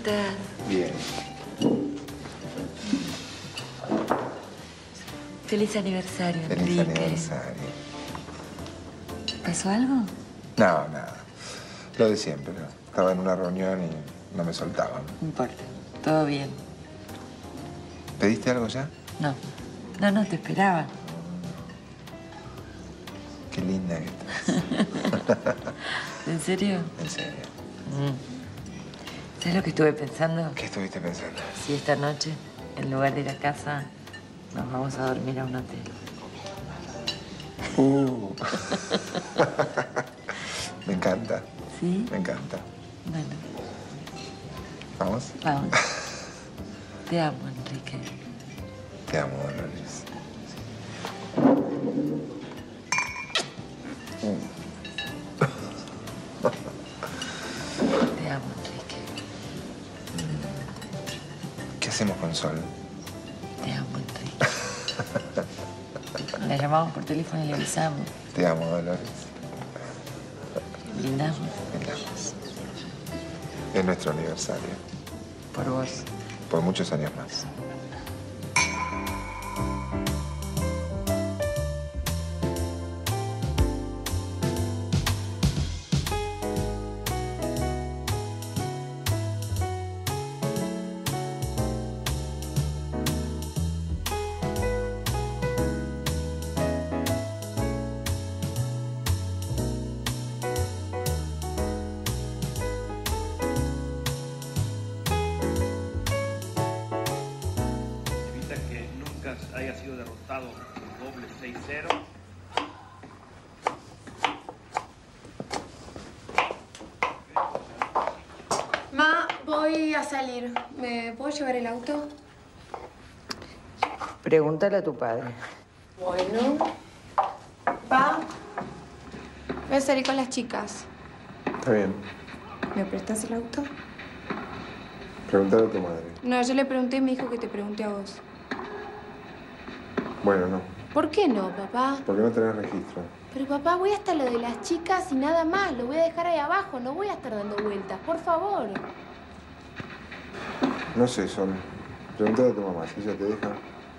estás? Bien. Feliz aniversario, Enrique. Feliz aniversario. ¿Pasó algo? No, nada. Lo de siempre. Estaba en una reunión y no me soltaban. No importa. Todo bien. ¿Pediste algo ya? No. No, te esperaba. Qué linda que estás. ¿En serio? En serio. ¿Sabes lo que estuve pensando? ¿Qué estuviste pensando? Si esta noche, en lugar de ir a casa, nos vamos a dormir a un hotel. Me encanta. ¿Sí? Me encanta. Bueno. ¿Vamos? Vamos. Te amo, Enrique. Te amo, Dolores. Te amo, Enrique. ¿Qué hacemos con Sol? Te amo, Enrique. La llamamos por teléfono y le avisamos. Te amo, Dolores. Lindamos. Lindamos. Es nuestro aniversario. Por vos. Por muchos años más. Haya sido derrotado por doble 6-0. Ma, voy a salir. ¿Me puedo llevar el auto? Pregúntale a tu padre. Bueno. Pa, voy a salir con las chicas. Está bien. ¿Me prestas el auto? Pregúntale a tu madre. No, yo le pregunté y me dijo que te pregunté a vos. Bueno, no. ¿Por qué no, papá? Porque no tenés registro. Pero papá, voy hasta lo de las chicas y nada más. Lo voy a dejar ahí abajo. No voy a estar dando vueltas. Por favor. No sé, Sol. Pregúntale a tu mamá si ella te deja.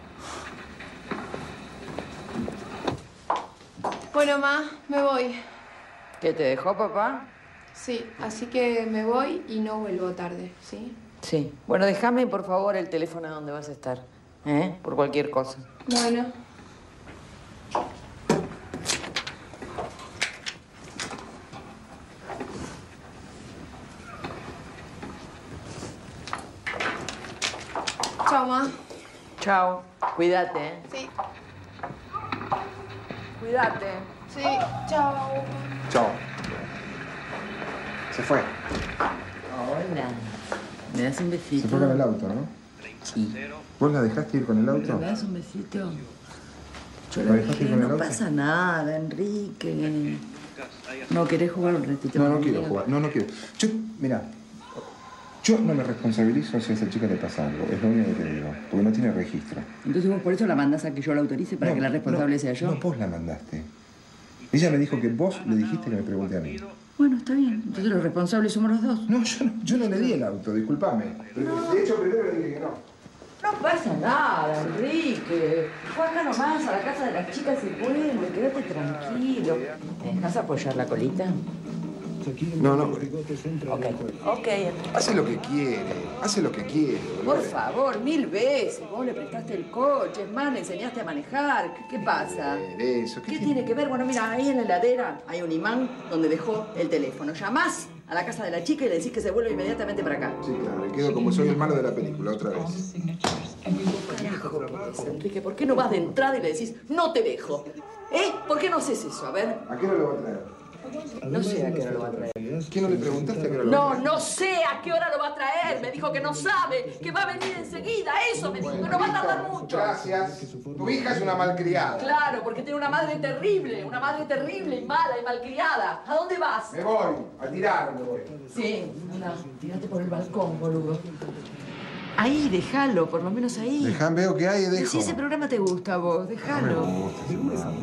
Bueno, ma, me voy. ¿Qué te dejó, papá? Sí, así que me voy y no vuelvo tarde, ¿sí? Sí. Bueno, déjame, por favor, el teléfono donde vas a estar. Por cualquier cosa. Bueno. Chao, ma. Chao. Cuídate, ¿eh? Sí. Cuídate. Sí. Chao. Chao. Se fue. Hola. ¿Me das un besito? Se fue con el auto, ¿no? Sí. ¿Vos la dejaste ir con el auto? ¿Me das un besito? Yo ¿La le dejaste dije, ir con el no auto? pasa nada, Enrique. ¿No querés jugar un ratito No, no conmigo? quiero jugar. No quiero. Mirá, yo no me responsabilizo si a esa chica le pasa algo. Es lo único que te digo. Porque no tiene registro. Entonces vos por eso la mandás a que yo la autorice para que la responsable sea yo. No, vos la mandaste. Ella me dijo que vos le dijiste que me pregunte a mí. Bueno, está bien. Entonces los responsables somos los dos. No, yo no le di el auto, discúlpame. De hecho, primero le dije que no. No pasa nada, Enrique. Fue acá nomás, a la casa de las chicas y vuelve. Quédate tranquilo. ¿Me dejas apoyar la colita? No. Ok, Enrique. Hace lo que quiere. Hace lo que quiere. Por favor, 1000 veces. Vos le prestaste el coche, es más, le enseñaste a manejar. ¿Qué pasa? Eso, ¿Qué tiene que ver? Bueno, mira, ahí en la heladera hay un imán donde dejó el teléfono. Llamás a la casa de la chica y le decís que se vuelve inmediatamente para acá. Sí, claro. Y quedo como soy el malo de la película otra vez. Carajo, ¿qué es, Enrique? ¿Por qué no vas de entrada y le decís, no te dejo? ¿Por qué no haces eso? A ver. ¿A qué hora lo va a traer? No sé a qué hora lo va a traer. ¿Qué no le preguntaste a qué hora lo va a No, traer? no sé a qué hora lo va a traer. Me dijo que no sabe, que va a venir enseguida. Eso me dijo, que no va a tardar mucho. Gracias. Tu hija es una malcriada. Claro, porque tiene una madre terrible y mala y malcriada. ¿A dónde vas? Me voy, a tirar me voy. Sí, anda, tírate por el balcón, boludo. Ahí, déjalo, por lo menos ahí. Veo que hay, Y dejo. si ese programa te gusta a vos, déjalo.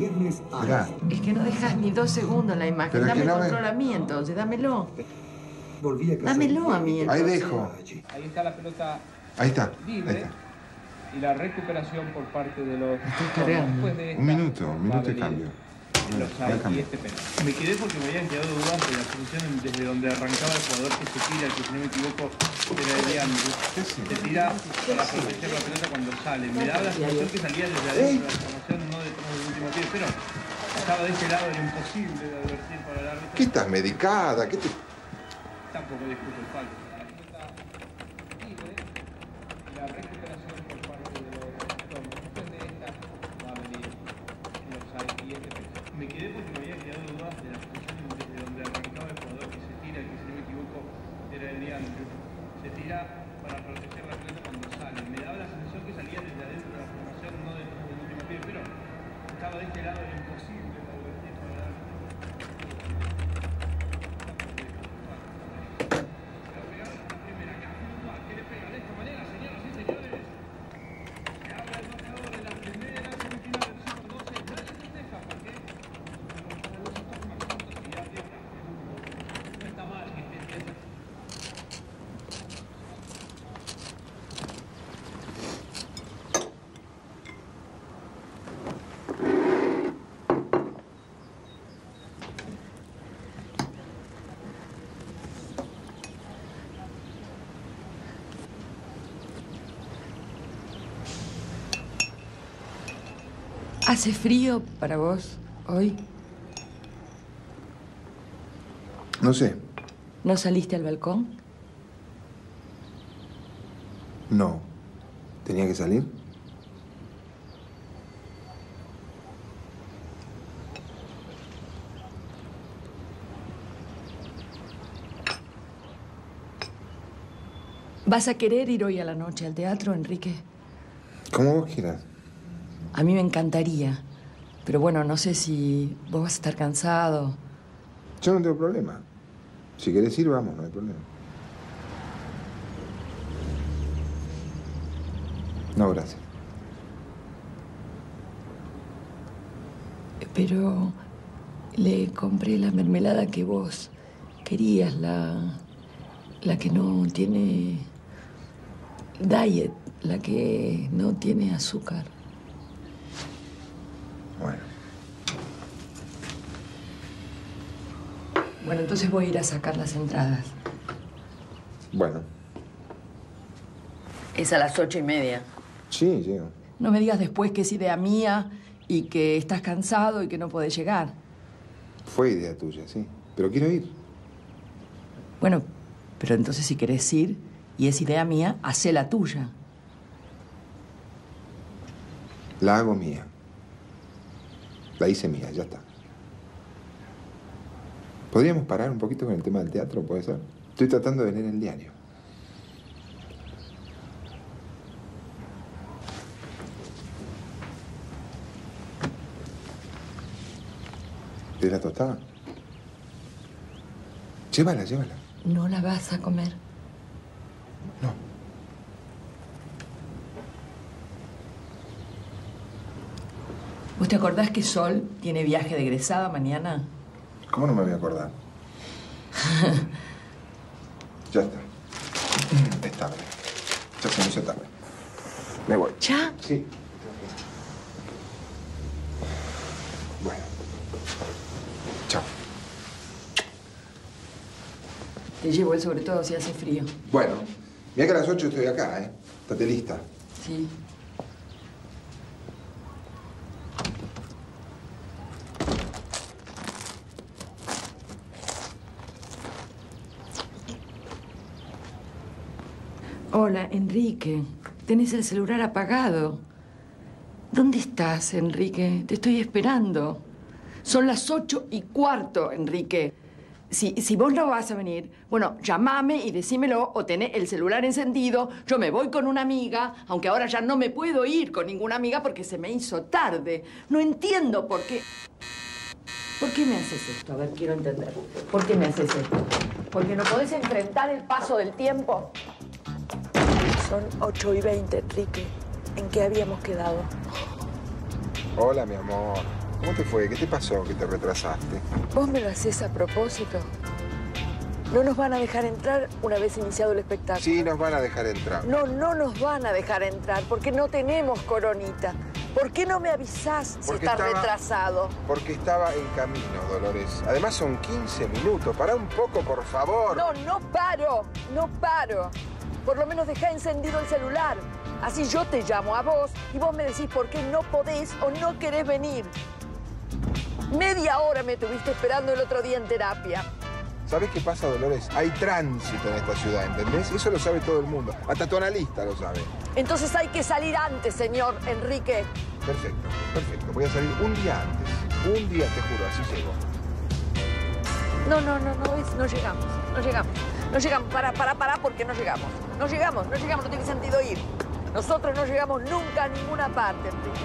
Mirá, Es que no dejas ni 2 segundos la imagen. Pero es Dame que el no me- control a mí, entonces, dámelo. volví a casa. Dámelo a mí. Ahí dejo. Ahí está la pelota Ahí está. libre. Ahí está. Y la recuperación por parte de los... Estoy cargando. Después de Un esta, minuto va a y venir cambio. el offside y este penal. Me quedé porque me habían quedado dudas de la posición desde donde arrancaba el jugador que se tira, que si no me equivoco era Eliandro. Se tira para proteger la pelota cuando sale. Me daba la sensación que salía desde adentro de la formación, no detrás del último pie, pero estaba de ese lado, era imposible de advertir para el árbitro. ¿Qué estás medicada? ¿Qué te...? Tampoco discuto el fallo. La pelota libre y la recuperación por parte de los Stormers. Después de esta va a venir el offside y este penal. Me quedé porque me había quedado dudas de la posición desde donde arrancaba el jugador que se tira, que si no me equivoco era Eliandro. Se tira para proteger la pelota cuando sale. Me daba la sensación que salía desde adentro de la formación, no detrás del último pie, pero estaba de este lado, era imposible de advertir para el árbitro. ¿Hace frío para vos hoy? No sé. ¿No saliste al balcón? No. ¿Tenía que salir? ¿Vas a querer ir hoy a la noche al teatro, Enrique? Como vos quieras. A mí me encantaría. Pero bueno, no sé si vos vas a estar cansado. Yo no tengo problema. Si querés ir, vamos, no hay problema. No, gracias. Pero le compré la mermelada que vos querías, la que no tiene diet, la que no tiene azúcar. Bueno. Bueno, entonces voy a ir a sacar las entradas. Bueno. Es a las 8:30. Sí, llego. No me digas después que es idea mía y que estás cansado y que no podés llegar. Fue idea tuya, sí. Pero quiero ir. Bueno, pero entonces si querés ir y es idea mía, hacé la tuya. La hago mía. La hice mía, ya está. ¿Podríamos parar un poquito con el tema del teatro, puede ser? Estoy tratando de leer el diario. ¿De la tostada? Llévala, llévala. ¿No la vas a comer? No. ¿Vos te acordás que Sol tiene viaje de egresada mañana? ¿Cómo no me voy a acordar? Ya está. Es tarde. Ya se me hizo tarde. Me voy. ¿Ya? Sí. Bueno. Chao. Te llevo el sobre todo si hace frío. Bueno, mira que a las 8 estoy acá, ¿eh? Estate lista. Sí. Hola, Enrique. Tenés el celular apagado. ¿Dónde estás, Enrique? Te estoy esperando. Son las 8:15, Enrique. Si vos no vas a venir, bueno, llamame y decímelo o tené el celular encendido. Yo me voy con una amiga, aunque ahora ya no me puedo ir con ninguna amiga porque se me hizo tarde. No entiendo por qué. ¿Por qué me haces esto? A ver, quiero entender. ¿Por qué me haces esto? ¿Porque no podés enfrentar el paso del tiempo? Son 8:20, Enrique. ¿En qué habíamos quedado? Hola, mi amor. ¿Cómo te fue? ¿Qué te pasó que te retrasaste? ¿Vos me lo hacés a propósito? No nos van a dejar entrar una vez iniciado el espectáculo. Sí, nos van a dejar entrar. No, no nos van a dejar entrar porque no tenemos coronita. ¿Por qué no me avisás si está retrasado? Porque estaba en camino, Dolores. Además son 15 minutos. Pará un poco, por favor. No, no paro. No paro. Por lo menos deja encendido el celular. Así yo te llamo a vos y vos me decís por qué no podés o no querés venir. Media hora me tuviste esperando el otro día en terapia. ¿Sabés qué pasa, Dolores? Hay tránsito en esta ciudad, ¿entendés? Eso lo sabe todo el mundo. Hasta tu analista lo sabe. Entonces hay que salir antes, señor Enrique. Perfecto, perfecto. Voy a salir un día antes. Un día, te juro, así llego. No llegamos. No llegamos. Pará, porque no llegamos. No llegamos, no tiene sentido ir. Nosotros no llegamos nunca a ninguna parte, Enrique.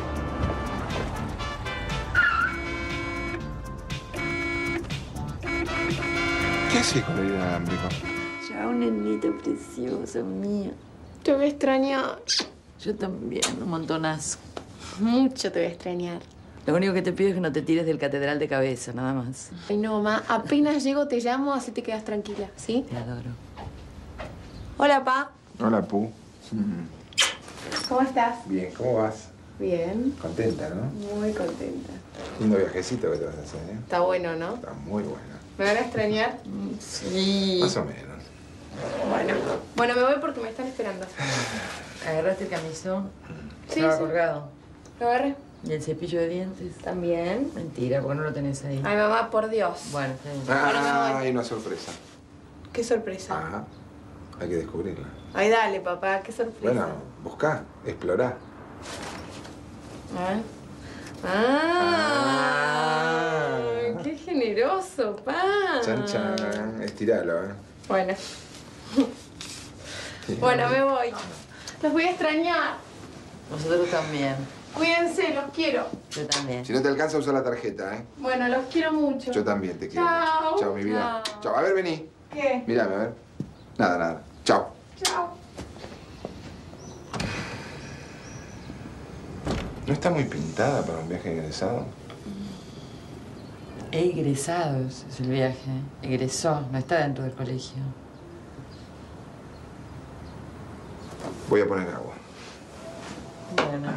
¿Qué haces con el inalámbrico? Chao, nenito precioso mío. Te voy a extrañar. Yo también, un montonazo. Mucho te voy a extrañar. Lo único que te pido es que no te tires del catedral de cabeza, nada más. Ay, no, ma. Apenas llego te llamo, así te quedas tranquila, ¿sí? Te adoro. Hola, pa. Hola, Pu. ¿Cómo estás? Bien, ¿cómo vas? Bien. Contenta, ¿no? Muy contenta. Lindo viajecito que te vas a hacer, ¿eh? Está bueno, ¿no? Está muy bueno. ¿Me van a extrañar? Sí. Más o menos. Bueno, me voy porque me están esperando. ¿Agarraste el camisón? Sí, Estaba sí. colgado. ¿Lo agarré? ¿Y el cepillo de dientes? También. Mentira, porque no lo tenés ahí. Ay, mamá, por Dios. Bueno, está bien. Ahora me voy. Hay una sorpresa. Qué sorpresa. Ah, hay que descubrirla. Ay, dale, papá, qué sorpresa. Bueno, buscá, explorá. ¿Ah? ¡Qué generoso, pa! Chan, chan. Estiralo, ¿eh? Bueno. Bueno, me voy. Los voy a extrañar. Nosotros también. Cuídense, los quiero. Yo también. Si no te alcanza, usa la tarjeta, ¿eh? Bueno, los quiero mucho. Yo también te quiero Chao. mucho. Chao, mi vida. Chao. Chao. A ver, vení. ¿Qué? Mírame, a ver. Nada. Chao. Chao. ¿No está muy pintada para un viaje egresado? Egresados es el viaje. Egresó, no está dentro del colegio. Voy a poner agua. Bueno.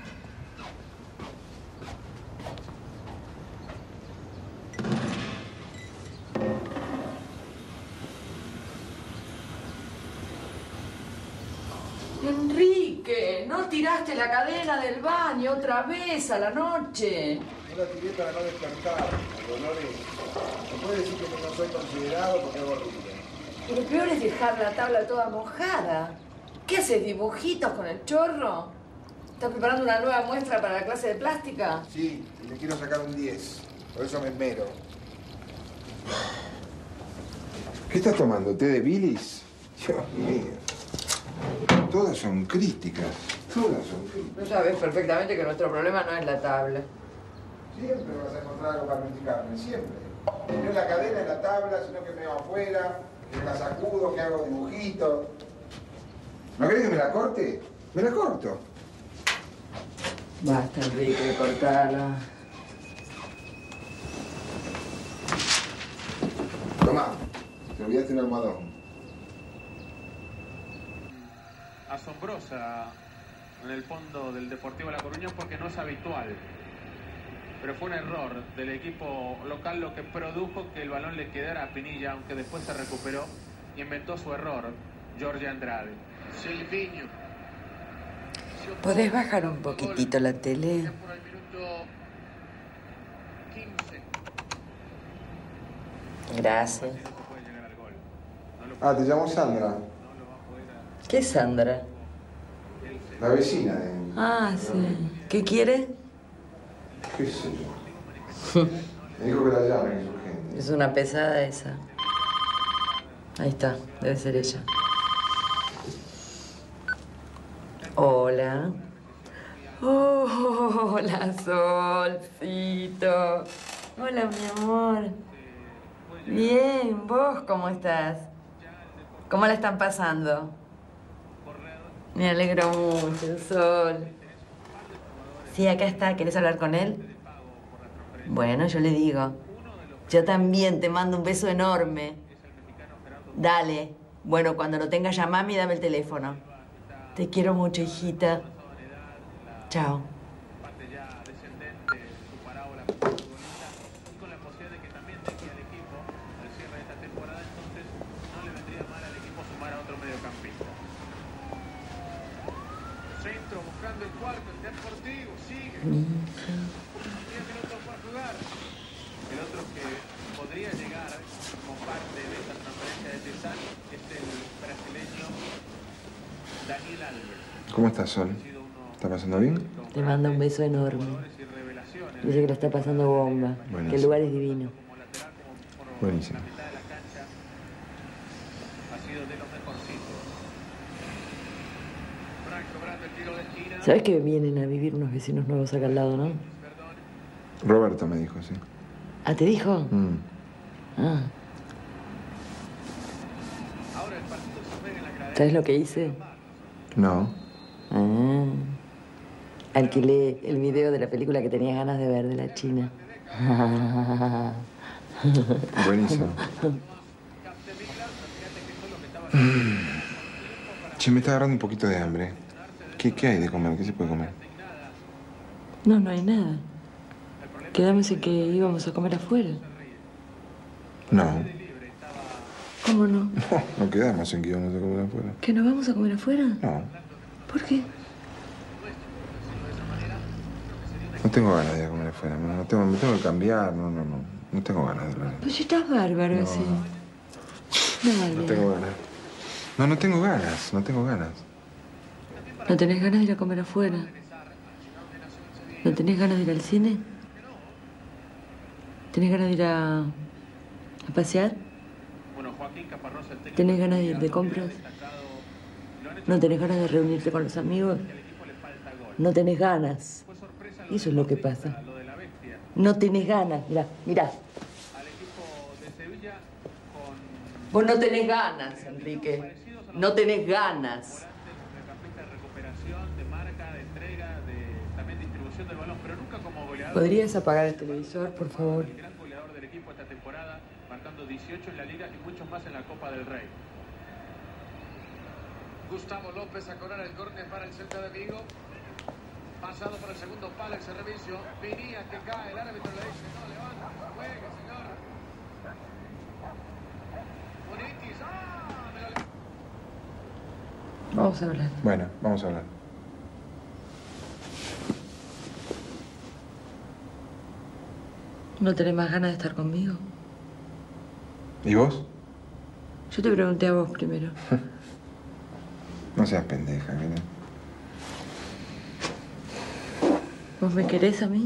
Enrique, ¿no tiraste la cadena del baño otra vez a la noche? No la tiré para no despertar, Dolores. No puede decir que no soy considerado porque es horrible. Y lo peor es dejar la tabla toda mojada. ¿Qué haces, dibujitos con el chorro? ¿Estás preparando una nueva muestra para la clase de plástica? Sí, le quiero sacar un 10. Por eso me esmero. ¿Qué estás tomando? ¿Té de bilis? Dios mío. Todas son críticas. Todas son críticas. Tú sabes perfectamente que nuestro problema no es la tabla. Siempre vas a encontrar algo para criticarme, siempre. No es la cadena, es la tabla, sino que me veo afuera, que la sacudo, que hago dibujitos. ¿No querés que me la corte? Me la corto. Basta, Enrique, cortala. Tomá, te olvidaste un almohadón. Asombrosa en el fondo del Deportivo La Coruña porque no es habitual. Pero fue un error del equipo local lo que produjo que el balón le quedara a Pinilla, aunque después se recuperó y inventó su error, Jorge Andrade. Silviño. ¿Podés bajar un poquitito la tele? Ya por el minuto 15. Gracias. Puede llegar al gol. Ah, te llamo Sandra, ¿Qué es Sandra? la vecina de... Ah, sí. ¿Qué quiere? ¿Qué sé yo? Me dijo que la llamen, es urgente. Es una pesada esa. Ahí está, debe ser ella. Hola. Oh, hola, Solcito. Hola, mi amor. Bien, ¿vos cómo estás? ¿Cómo la están pasando? Me alegro mucho, Sol. Sí, acá está. ¿Querés hablar con él? Bueno, yo le digo. Yo también te mando un beso enorme. Dale. Bueno, cuando lo tengas llamame y dame el teléfono. Te quiero mucho, hijita. Chao. Parte ya descendente su parábola como futbolista y con la posibilidad de que también deje al equipo al cierre de esta temporada, entonces no le vendría mal al equipo sumar a otro mediocampista. Centro buscando el cuarto, el Deportivo sigue. 10 minutos para jugar. El otro que podría llegar como parte de esta transferencia de Cesar es el brasileño Daniel Alves. ¿Cómo estás, Sol? ¿Está pasando bien? Te manda un beso enorme. Dice que lo está pasando bomba. Buenísimo. Que el lugar es divino. Buenísimo. La mitad de la cancha ha sido de los mejorcitos. Frank cobrando el tiro de esquina. ¿Sabes que vienen a vivir unos vecinos nuevos acá al lado, no? Roberto me dijo, sí. ¿Ah, te dijo? Ah. Ahora el partido se juega en la gradería. ¿Sabes lo que hice? No. Ah. Alquilé el video de la película que tenías ganas de ver, de la China. Buenísimo. Che, me está agarrando un poquito de hambre. ¿Qué hay de comer? ¿Qué se puede comer? No, no hay nada. Quedamos en que íbamos a comer afuera. No. ¿Cómo no? No quedamos en que íbamos a comer afuera. ¿Que no vamos a comer afuera? No. ¿Por qué? No tengo ganas de ir a comer afuera. Me tengo que cambiar. No tengo ganas de ir. Pues estás bárbaro, No. así. Dale. No tengo ganas. No tengo ganas. No tengo ganas. ¿No tenés ganas de ir a comer afuera? ¿No tenés ganas de ir al cine? ¿Tenés ganas de ir a pasear? Bueno, Joaquín Caparrós, el técnico, ¿Tenés ganas de ir de compras? ¿No tenés ganas de reunirte con los amigos? No tenés ganas. Eso es lo que pasa. lo de la bestia. No tenés ganas. Mirá, mirá. Al equipo de Sevilla con Vos no tenés ganas, Enrique. No tenés ganas. mediocampista de recuperación, de marca, de entrega, de también distribución del balón, pero nunca como goleador. ¿Podrías apagar el televisor, por favor? El gran goleador del equipo esta temporada, marcando 18 en la Liga y muchos más en la Copa del Rey. Gustavo López a cobrar el córner para el Celta de Vigo. Pasado por el segundo palo, el servicio. Venía que cae, el árbitro le dice, no, levanta, juegue, señor. Bonitis, me lo... Vamos a hablar. Bueno, vamos a hablar. ¿No tenés más ganas de estar conmigo? ¿Y vos? Yo te pregunté a vos primero. No seas pendeja, ¿verdad? ¿Vos me querés a mí?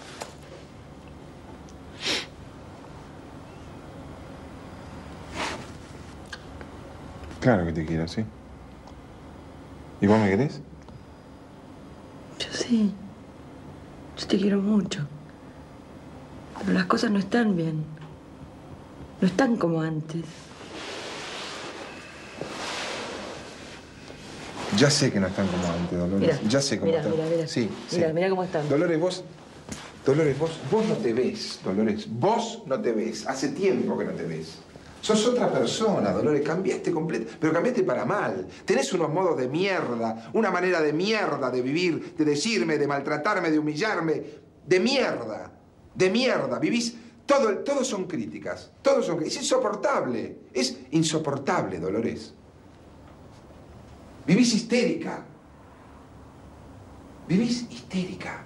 Claro que te quiero, sí. ¿Y vos me querés? Yo sí. Yo te quiero mucho. Pero las cosas no están bien. No están como antes. Ya sé que no están como antes, Dolores. Mira, Ya sé cómo mira, están. mira, mira. Sí, Mira, sí. mira cómo están. Dolores, vos no te ves, Dolores. Vos no te ves. Hace tiempo que no te ves. Sos otra persona, Dolores. Cambiaste completo. Pero cambiaste para mal. Tenés unos modos de mierda, una manera de mierda de vivir, de decirme, de maltratarme, de humillarme. De mierda. De mierda. Vivís. Todo son críticas. Todo son críticas. Es insoportable. Es insoportable, Dolores. Vivís histérica. Vivís histérica.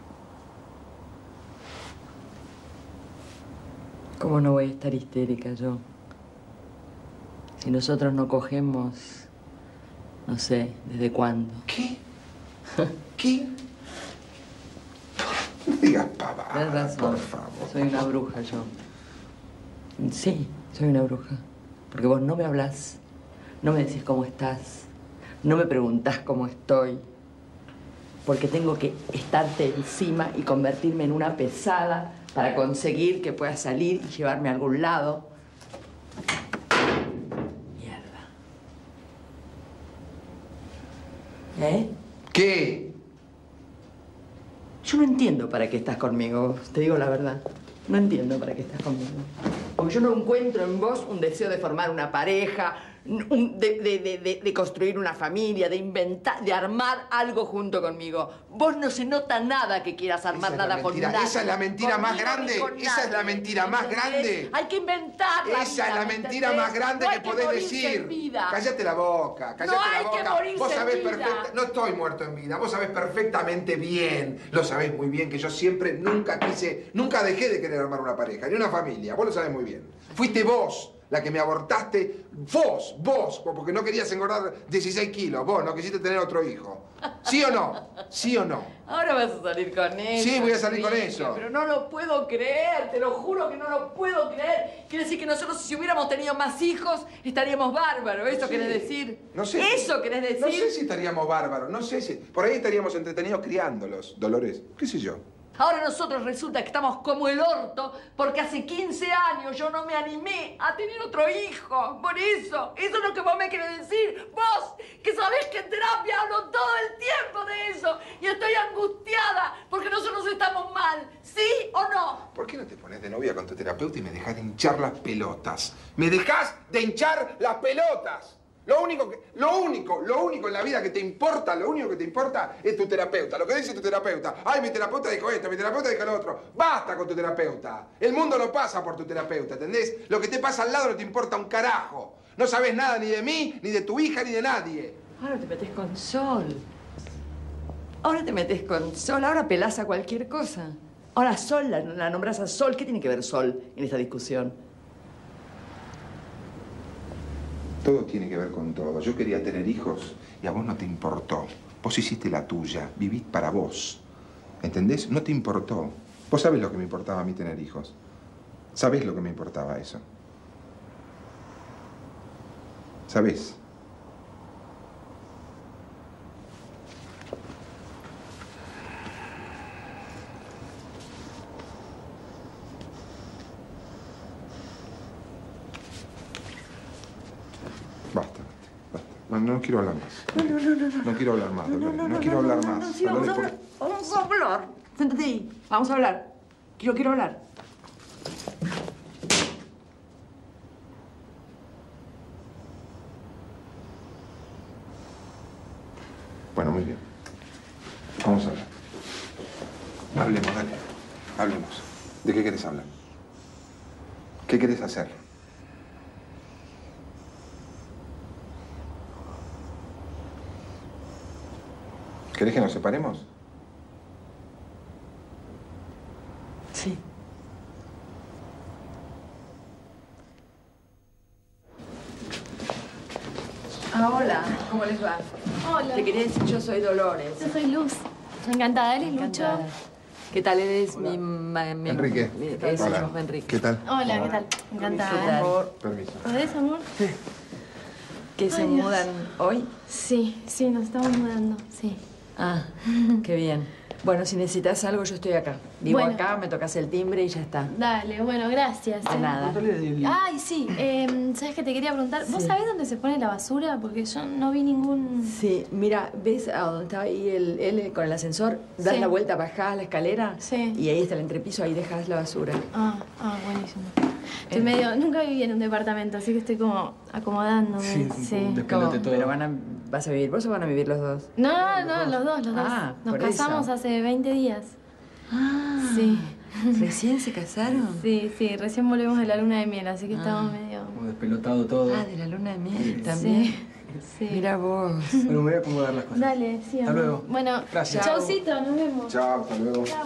¿Cómo no voy a estar histérica yo? Si nosotros no cogemos, no sé, ¿desde cuándo? ¿Qué? ¿Qué? No digas pavada, Tienes razón. por favor. Soy una bruja yo. Sí, soy una bruja. Porque vos no me hablás, no me decís cómo estás, no me preguntás cómo estoy. Porque tengo que estarte encima y convertirme en una pesada para conseguir que puedas salir y llevarme a algún lado. Mierda. ¿Eh? ¿Qué? Yo no entiendo para qué estás conmigo, te digo la verdad. No entiendo para qué estás conmigo. Porque yo no encuentro en vos un deseo de formar una pareja, de construir una familia, de inventar, de armar algo junto conmigo. Vos no se nota nada que quieras armar nada con nadie. Esa es la mentira más grande. Esa es la mentira más grande. Hay que inventarla. Esa es la mentira más grande que podés decir. Cállate la boca, cállate la boca. Vos sabés perfectamente. No estoy muerto en vida. Vos sabés perfectamente bien. Lo sabés muy bien que yo siempre nunca dejé de querer armar una pareja, ni una familia. Vos lo sabés muy bien. Fuiste vos la que me abortaste, vos, porque no querías engordar 16 kilos, vos no quisiste tener otro hijo. ¿Sí o no? ¿Sí o no? Ahora vas a salir con eso. Sí, voy a salir con eso. Pero no lo puedo creer, te lo juro que no lo puedo creer. Quiere decir que nosotros, si hubiéramos tenido más hijos, estaríamos bárbaros. ¿Eso querés decir? No sé. ¿Eso querés decir? No sé si estaríamos bárbaros, no sé si... Por ahí estaríamos entretenidos criándolos, Dolores. ¿Qué sé yo? Ahora nosotros resulta que estamos como el orto porque hace 15 años yo no me animé a tener otro hijo. Por eso es lo que vos me querés decir. Vos, que sabés que en terapia hablo todo el tiempo de eso y estoy angustiada porque nosotros estamos mal. ¿Sí o no? ¿Por qué no te pones de novia con tu terapeuta y me dejás de hinchar las pelotas? ¡Me dejás de hinchar las pelotas! Lo único en la vida que te importa, lo único que te importa es tu terapeuta. Lo que dice tu terapeuta. Ay, mi terapeuta dijo esto, mi terapeuta dijo lo otro. Basta con tu terapeuta. El mundo no pasa por tu terapeuta, ¿entendés? Lo que te pasa al lado no te importa un carajo. No sabes nada ni de mí, ni de tu hija, ni de nadie. Ahora te metes con Sol. Ahora pelás a cualquier cosa. Ahora Sol, la nombrás a Sol. ¿Qué tiene que ver Sol en esta discusión? Todo tiene que ver con todo. Yo quería tener hijos y a vos no te importó. Vos hiciste la tuya, vivís para vos. ¿Entendés? No te importó. Vos sabés lo que me importaba a mí tener hijos. ¿Sabés lo que me importaba eso? ¿Sabés? Basta. No quiero hablar más. No quiero hablar más, Dolores. No quiero hablar más. Sí, vamos a hablar. Siéntate ahí. Vamos a hablar. Quiero hablar. Bueno, muy bien. Vamos a hablar. Hablemos, dale. Hablemos. ¿De qué querés hablar? ¿Qué querés hacer? ¿Querés que nos separemos? Sí. Hola, ¿cómo les va? Hola. Te quería decir, yo soy Dolores. Yo soy Luz. Encantada, ¿eres Lucho? ¿Qué tal? Eres mi... Enrique. Hola. Enrique. ¿Qué tal? Hola, ¿qué tal? Encantada. ¿Qué tal? Permiso. ¿Podés, amor? ¿Que se Ay, Dios. mudan hoy? Sí, nos estamos mudando, sí. Ah, qué bien. Bueno, si necesitas algo, yo estoy acá. Vivo Bueno. acá, me tocas el timbre y ya está. Dale, bueno, gracias. De nada. Ay, sí, ¿sabes qué te quería preguntar? ¿Vos Sí. sabés dónde se pone la basura? Porque yo no vi ningún... Sí, mira, ¿ves a dónde estaba ahí él con el ascensor? Das Sí. la vuelta, bajás la escalera Sí. y ahí está el entrepiso, ahí dejas la basura. Buenísimo. Estoy medio... Nunca viví en un departamento, así que estoy como acomodándome. Sí. ¿Cómo? todo. ¿Pero vas a vivir vos o van a vivir los dos? No, los dos. Ah, Nos por casamos eso. hace 20 días. Ah, Sí. ¿Recién se casaron? Sí, recién volvemos de la luna de miel, así que estamos medio... Como despelotado todo. Ah, de la luna de miel también. Sí. Mira vos. Bueno, me voy a acomodar las cosas. Dale, sí, Hasta amor. luego. Bueno, Gracias. chaucito, nos vemos. Chao, hasta luego. Chao.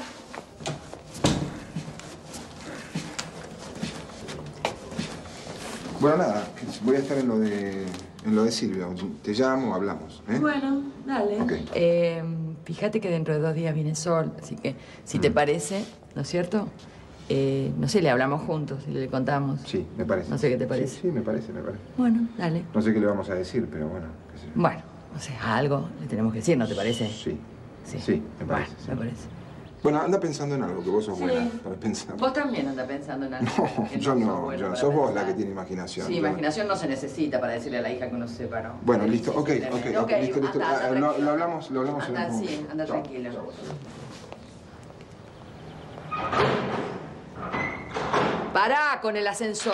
Bueno, nada, voy a estar en lo de Silvia. Te llamo, hablamos, ¿eh? Bueno, dale. Ok. Fíjate que dentro de 2 días viene Sol, así que si te parece, ¿no es cierto? No sé, le hablamos juntos y le contamos. Sí, me parece. No sé qué te parece. Sí, me parece. Bueno, dale. No sé qué le vamos a decir, pero bueno, qué sé yo. Bueno, o sea, algo le tenemos que decir, ¿no te parece? Sí, Sí, me parece. Bueno, sí. me parece. Bueno, anda pensando en algo, que vos sos Sí. buena para pensar. Vos también anda pensando en algo. No, Que yo sos no, bueno yo, para sos vos pensar. la que tiene imaginación. Sí, Yo- imaginación no se necesita para decirle a la hija que uno se separó. Bueno, listo, Sí, ok, simplemente. ok, listo. Anda, Lo tranquilo. hablamos en Anda, otro momento. sí, anda Chao. tranquilo. Chao. Pará con el ascensor.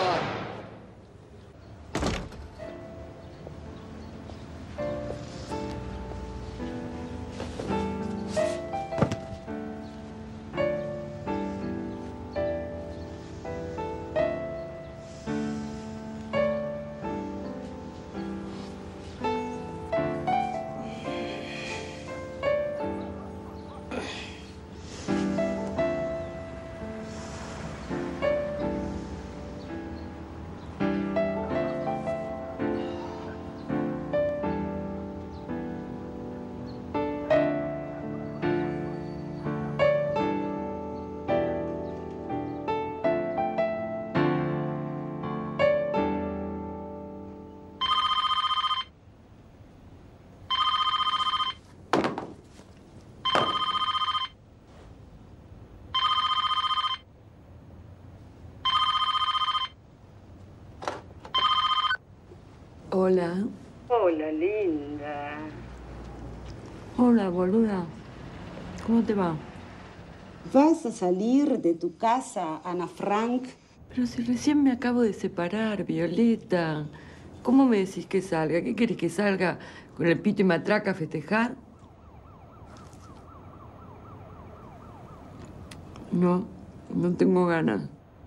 Hola. Hola, linda. Hola, boluda. ¿Cómo te va? ¿Vas a salir de tu casa, Ana Frank? Pero si recién me acabo de separar, Violeta. ¿Cómo me decís que salga? ¿Qué querés que salga con el pito y matraca a festejar? No, no tengo ganas.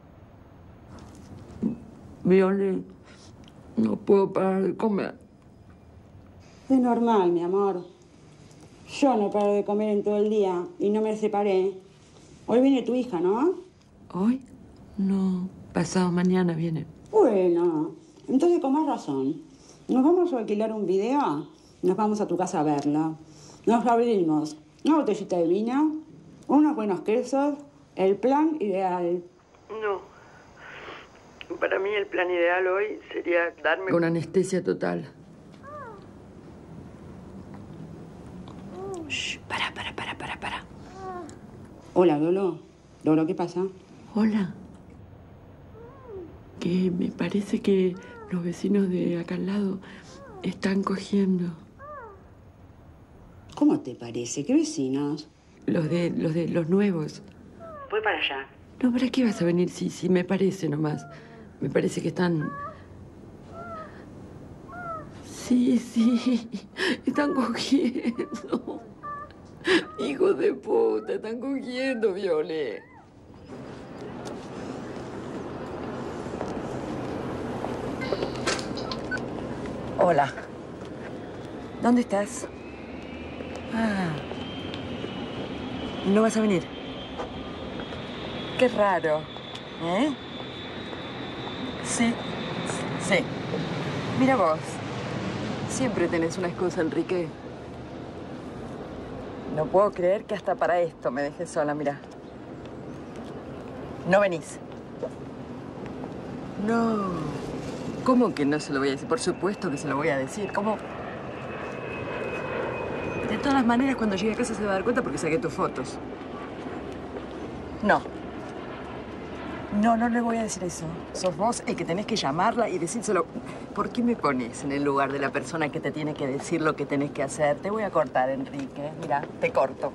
Violeta, no puedo parar de comer. Es normal, mi amor. Yo no paro de comer en todo el día y no me separé. Hoy viene tu hija, ¿no? ¿Hoy? No, pasado mañana viene. Bueno, entonces con más razón. Nos vamos a alquilar un video. Nos vamos a tu casa a verla. Nos abrimos una botellita de vino, unos buenos quesos, el plan ideal. No. Para mí el plan ideal hoy sería darme con anestesia total. Shh, para. Hola, Lolo. Lolo, ¿qué pasa? Hola. Que me parece que los vecinos de acá al lado están cogiendo. ¿Cómo te parece? ¿Qué vecinos? Los nuevos. Voy para allá. No, ¿para qué vas a venir? Sí, me parece nomás. Me parece que están... Sí, están cogiendo. Hijos de puta, están cogiendo, Viole. Hola. ¿Dónde estás? Ah. ¿No vas a venir? Qué raro, ¿eh? Sí. Mira vos. Siempre tenés una excusa, Enrique. No puedo creer que hasta para esto me dejes sola, mira. No venís. No. ¿Cómo que no se lo voy a decir? Por supuesto que se lo voy a decir. ¿Cómo? De todas maneras, cuando llegue a casa se va a dar cuenta porque saqué tus fotos. No le voy a decir eso. Sos vos el que tenés que llamarla y decírselo. ¿Por qué me pones en el lugar de la persona que te tiene que decir lo que tenés que hacer? Te voy a cortar, Enrique. Mira, te corto.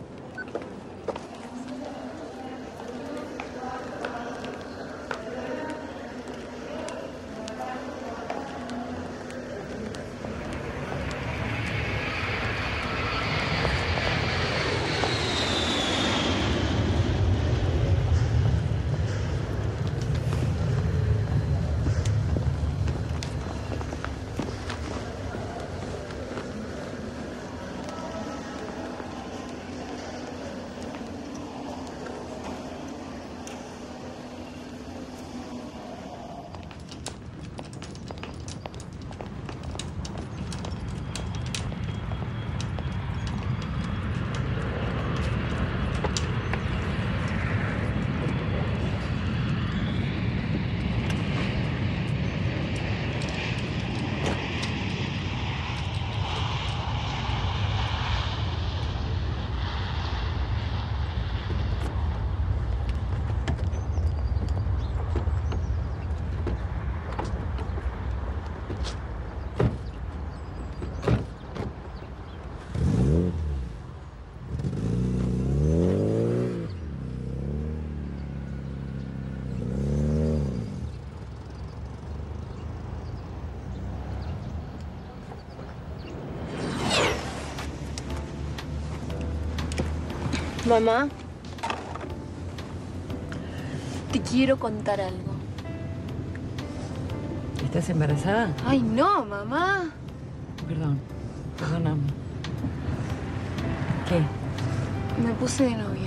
Mamá, te quiero contar algo. ¿Estás embarazada? Ay, no, mamá. Perdóname. ¿Qué? Me puse de novia.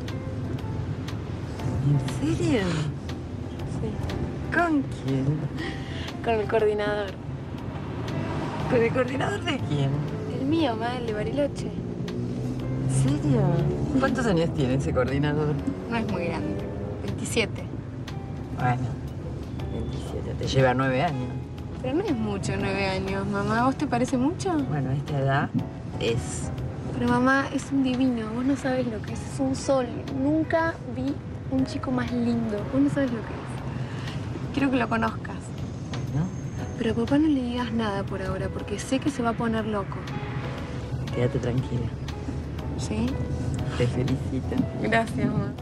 ¿En serio? Sí. ¿Con quién? Con el coordinador. ¿Con el coordinador de quién? El mío, ma, el de Bariloche. ¿En serio? ¿Cuántos años tiene ese coordinador? No es muy grande. 27. Bueno, 27. Te lleva 9 años. Pero no es mucho, 9 años, mamá. ¿Vos te parece mucho? Bueno, a esta edad es... Pero mamá, es un divino. Vos no sabés lo que es un sol. Nunca vi un chico más lindo. Vos no sabés lo que es. Quiero que lo conozcas. ¿No? Pero a papá no le digas nada por ahora, porque sé que se va a poner loco. Quédate tranquila. ¿Sí? Te felicito. Gracias, mamá.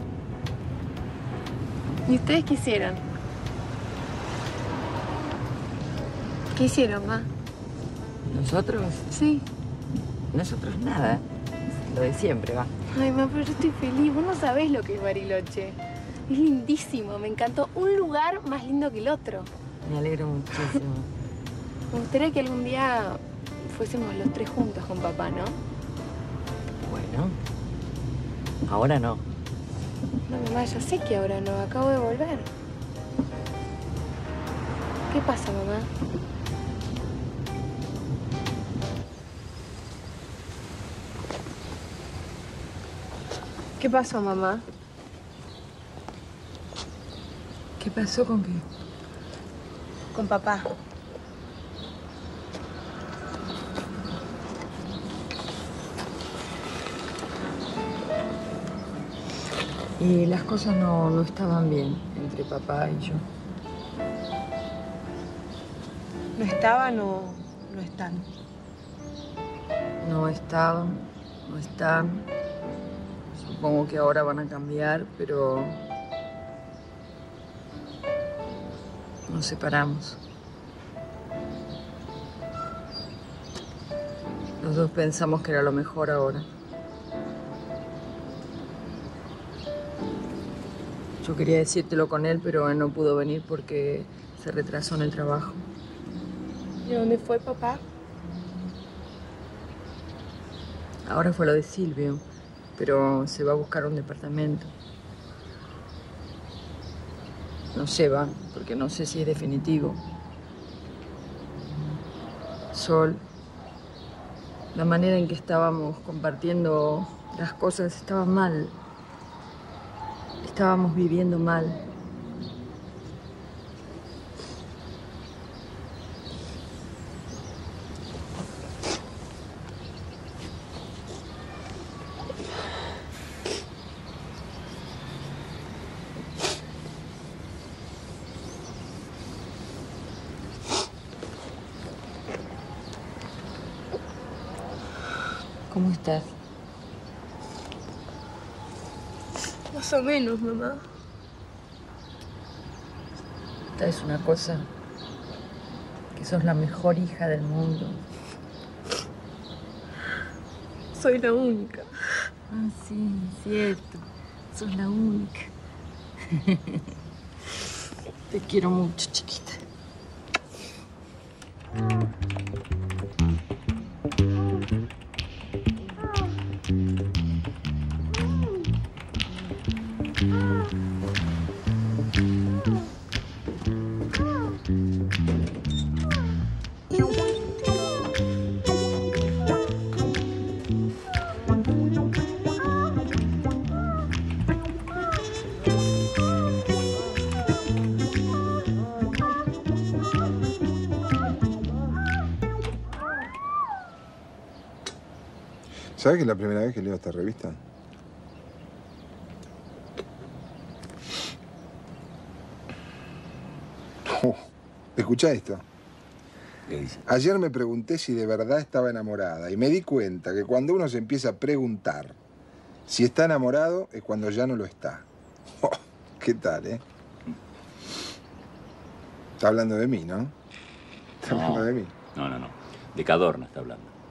¿Y ustedes qué hicieron? ¿Qué hicieron, ma? ¿Nosotros? Sí. Nosotros nada. Lo de siempre, va. Ay, ma, pero yo estoy feliz. Vos no sabés lo que es Bariloche. Es lindísimo. Me encantó. Un lugar más lindo que el otro. Me alegro muchísimo. Me gustaría que algún día fuésemos los 3 juntos con papá, ¿no? Bueno. Ahora no. No, mamá, ya sé que ahora no. Acabo de volver. ¿Qué pasa, mamá? ¿Qué pasó, mamá? ¿Qué pasó con qué? Con papá. Y las cosas no estaban bien entre papá y yo. ¿No estaban o no están? No estaban, no están. Supongo que ahora van a cambiar, pero... nos separamos. Los dos pensamos que era lo mejor ahora. Yo quería decírtelo con él, pero él no pudo venir porque se retrasó en el trabajo. ¿Y dónde fue papá? Ahora fue lo de Silvio, pero se va a buscar un departamento. No se va, porque no sé si es definitivo. Sol, la manera en que estábamos compartiendo las cosas estaba mal. Estábamos viviendo mal. ¿Cómo estás? Más o menos, mamá. ¿Sabes una cosa? Que sos la mejor hija del mundo. Soy la única. Ah, sí, cierto. Sos la única. Te quiero mucho, chiquita. ¿Sabes que es la primera vez que leo esta revista? Escuchá esto. ¿Qué dice? Ayer me pregunté si de verdad estaba enamorada y me di cuenta que cuando uno se empieza a preguntar si está enamorado es cuando ya no lo está. Oh, ¿qué tal, eh? Está hablando de mí, ¿no? Está hablando de mí. No. De Cadorna está hablando.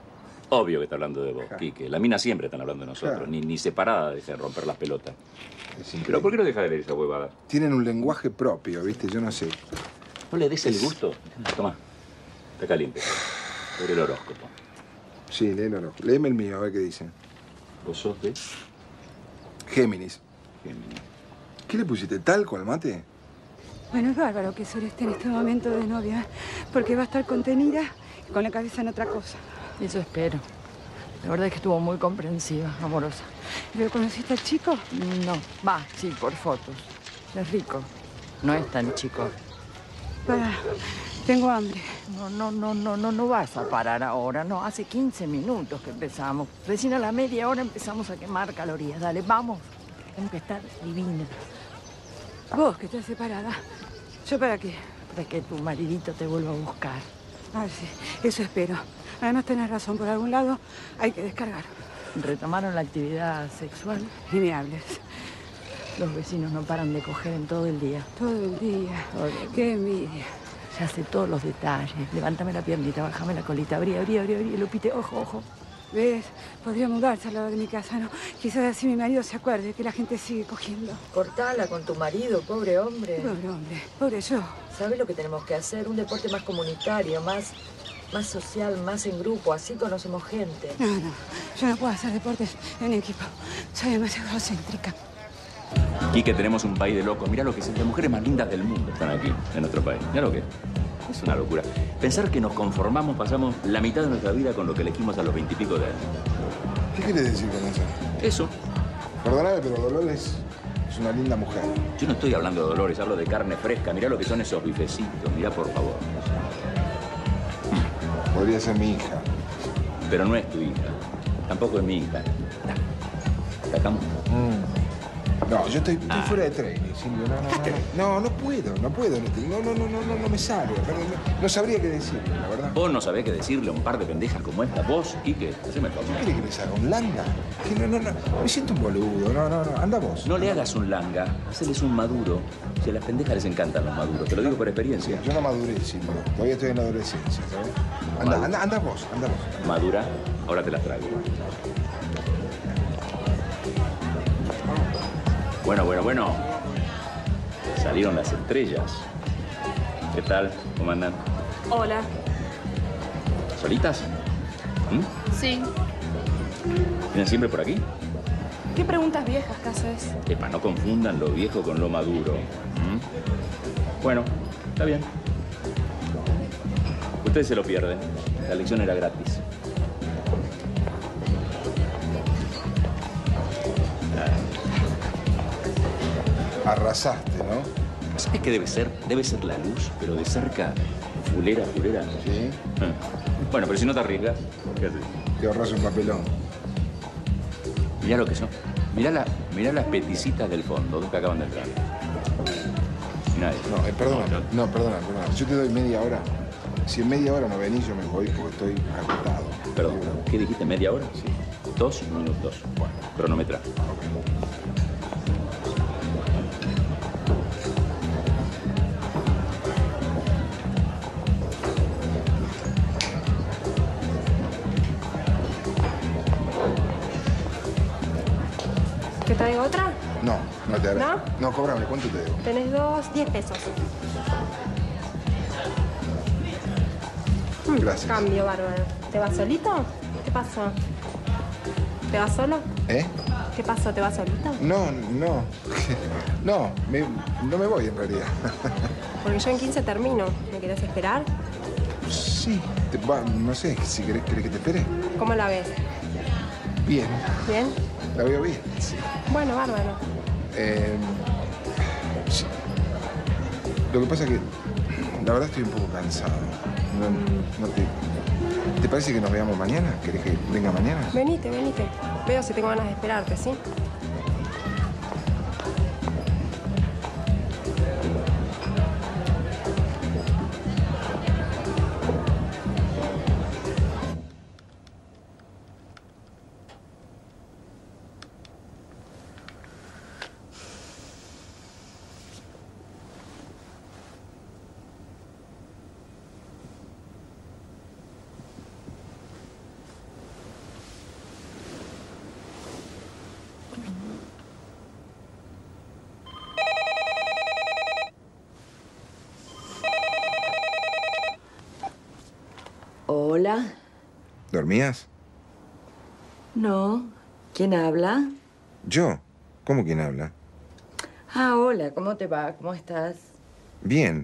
Obvio que está hablando de vos, Quique. La mina siempre están hablando de nosotros. Claro. Ni separada deja de romper las pelotas. Es increíble. Pero ¿por qué no deja de leer esa huevada? Tienen un lenguaje propio, ¿viste? Yo no sé. ¿No le des el gusto? Toma. Está caliente. Lee el horóscopo. Sí, léelo. Léeme el mío, a ver qué dice. ¿Vos sos de Géminis. Géminis? ¿Qué le pusiste? ¿Talco al mate? Bueno, es bárbaro que Sol esté en este momento de novia, porque va a estar contenida y con la cabeza en otra cosa. Eso espero. La verdad es que estuvo muy comprensiva, amorosa. ¿Pero conociste al chico? No, va, sí, por fotos. Es rico. No es tan chico. Para, tengo hambre. No vas a parar ahora, no. Hace 15 minutos que empezamos. Recién a la media hora empezamos a quemar calorías. Dale, vamos. Tengo que estar divina. Vos, que estás separada. ¿Yo para qué? Para que tu maridito te vuelva a buscar. Ah, sí, eso espero. Además tenés razón, por algún lado hay que descargar. Retomaron la actividad sexual. Ni me hables. Los vecinos no paran de coger en todo el día. Todo el día. Todo el día. Qué envidia. Ya sé todos los detalles. Levántame la piernita, bájame la colita, abrí, Lupite, ojo. ¿Ves? Podría mudarse al lado de mi casa, ¿no? Quizás así mi marido se acuerde que la gente sigue cogiendo. Cortala con tu marido, pobre hombre. Pobre hombre, pobre yo. ¿Sabes lo que tenemos que hacer? Un deporte más comunitario, más social, más en grupo. Así conocemos gente. No, yo no puedo hacer deportes en equipo. Soy demasiado egocéntrica. Quique, tenemos un país de locos. Mirá lo que es. Las mujeres más lindas del mundo están aquí, en nuestro país. Mirá lo que es. Es una locura. Pensar que nos conformamos, pasamos la mitad de nuestra vida con lo que elegimos a los 20 y pico de años. ¿Qué quieres decir con eso? Eso. Perdóname, pero Dolores es una linda mujer. Yo no estoy hablando de Dolores, hablo de carne fresca. Mirá lo que son esos bifecitos. Mirá, por favor. Podría ser mi hija. Pero no es tu hija. Tampoco es mi hija. ¿Sacamos? No, yo estoy fuera de training, Silvio. No puedo. No me sale. No sabría qué decirle, la verdad. Vos no sabés qué decirle a un par de pendejas como esta. Vos, Quique, haceme el favor. ¿Qué quiere que les haga? ¿Un langa? Que no. Me siento un boludo. No. Anda vos. No le hagas un langa, haceles un maduro. Si a las pendejas les encantan los maduros, te lo digo por experiencia. Yo no maduré, Silvio. Todavía estoy en la adolescencia, ¿sabes? Anda vos. Madura, ahora te las traigo. Bueno. Salieron las estrellas. ¿Qué tal? ¿Cómo andan? Hola. ¿Solitas? Sí. ¿Vienen siempre por aquí? ¿Qué preguntas viejas que haces? Epa, no confundan lo viejo con lo maduro. Bueno, está bien. Ustedes se lo pierden. La lección era gratis. Arrasaste, ¿no? ¿Sabes qué debe ser? Debe ser la luz, pero de cerca, fulera. Sí. Bueno, pero si no te arriesgas, fíjate. Te ahorras un papelón. Mirá lo que son. Mirá las peticitas del fondo, dos que acaban de entrar. Mirá eso. No, perdona. Yo te doy media hora. Si en media hora no venís, yo me voy porque estoy agotado. Perdón, ¿qué dijiste? ¿Media hora? Sí. 2 minutos. Bueno, cronometra. ¿Te traigo otra? No te haré. No, cóbrame, ¿cuánto te debo? Tenés 10 pesos. Gracias. Cambio, bárbaro. ¿Te vas solito? ¿Qué pasó? ¿Te vas solo? ¿Eh? ¿Qué pasó? ¿Te vas solito? No. No me voy en realidad. Porque yo en 15 termino. ¿Me querés esperar? Sí, no sé, si querés que te espere. ¿Cómo la ves? Bien, ¿Bien? la veo bien, sí. Bueno, bárbaro. Sí. Lo que pasa es que la verdad estoy un poco cansado. ¿Te parece que nos veamos mañana? ¿Querés que venga mañana? Venite. Veo si tengo ganas de esperarte, ¿sí? Hola. ¿Dormías? No. ¿Quién habla? Yo. ¿Cómo quién habla? Ah, hola. ¿Cómo te va? ¿Cómo estás? Bien.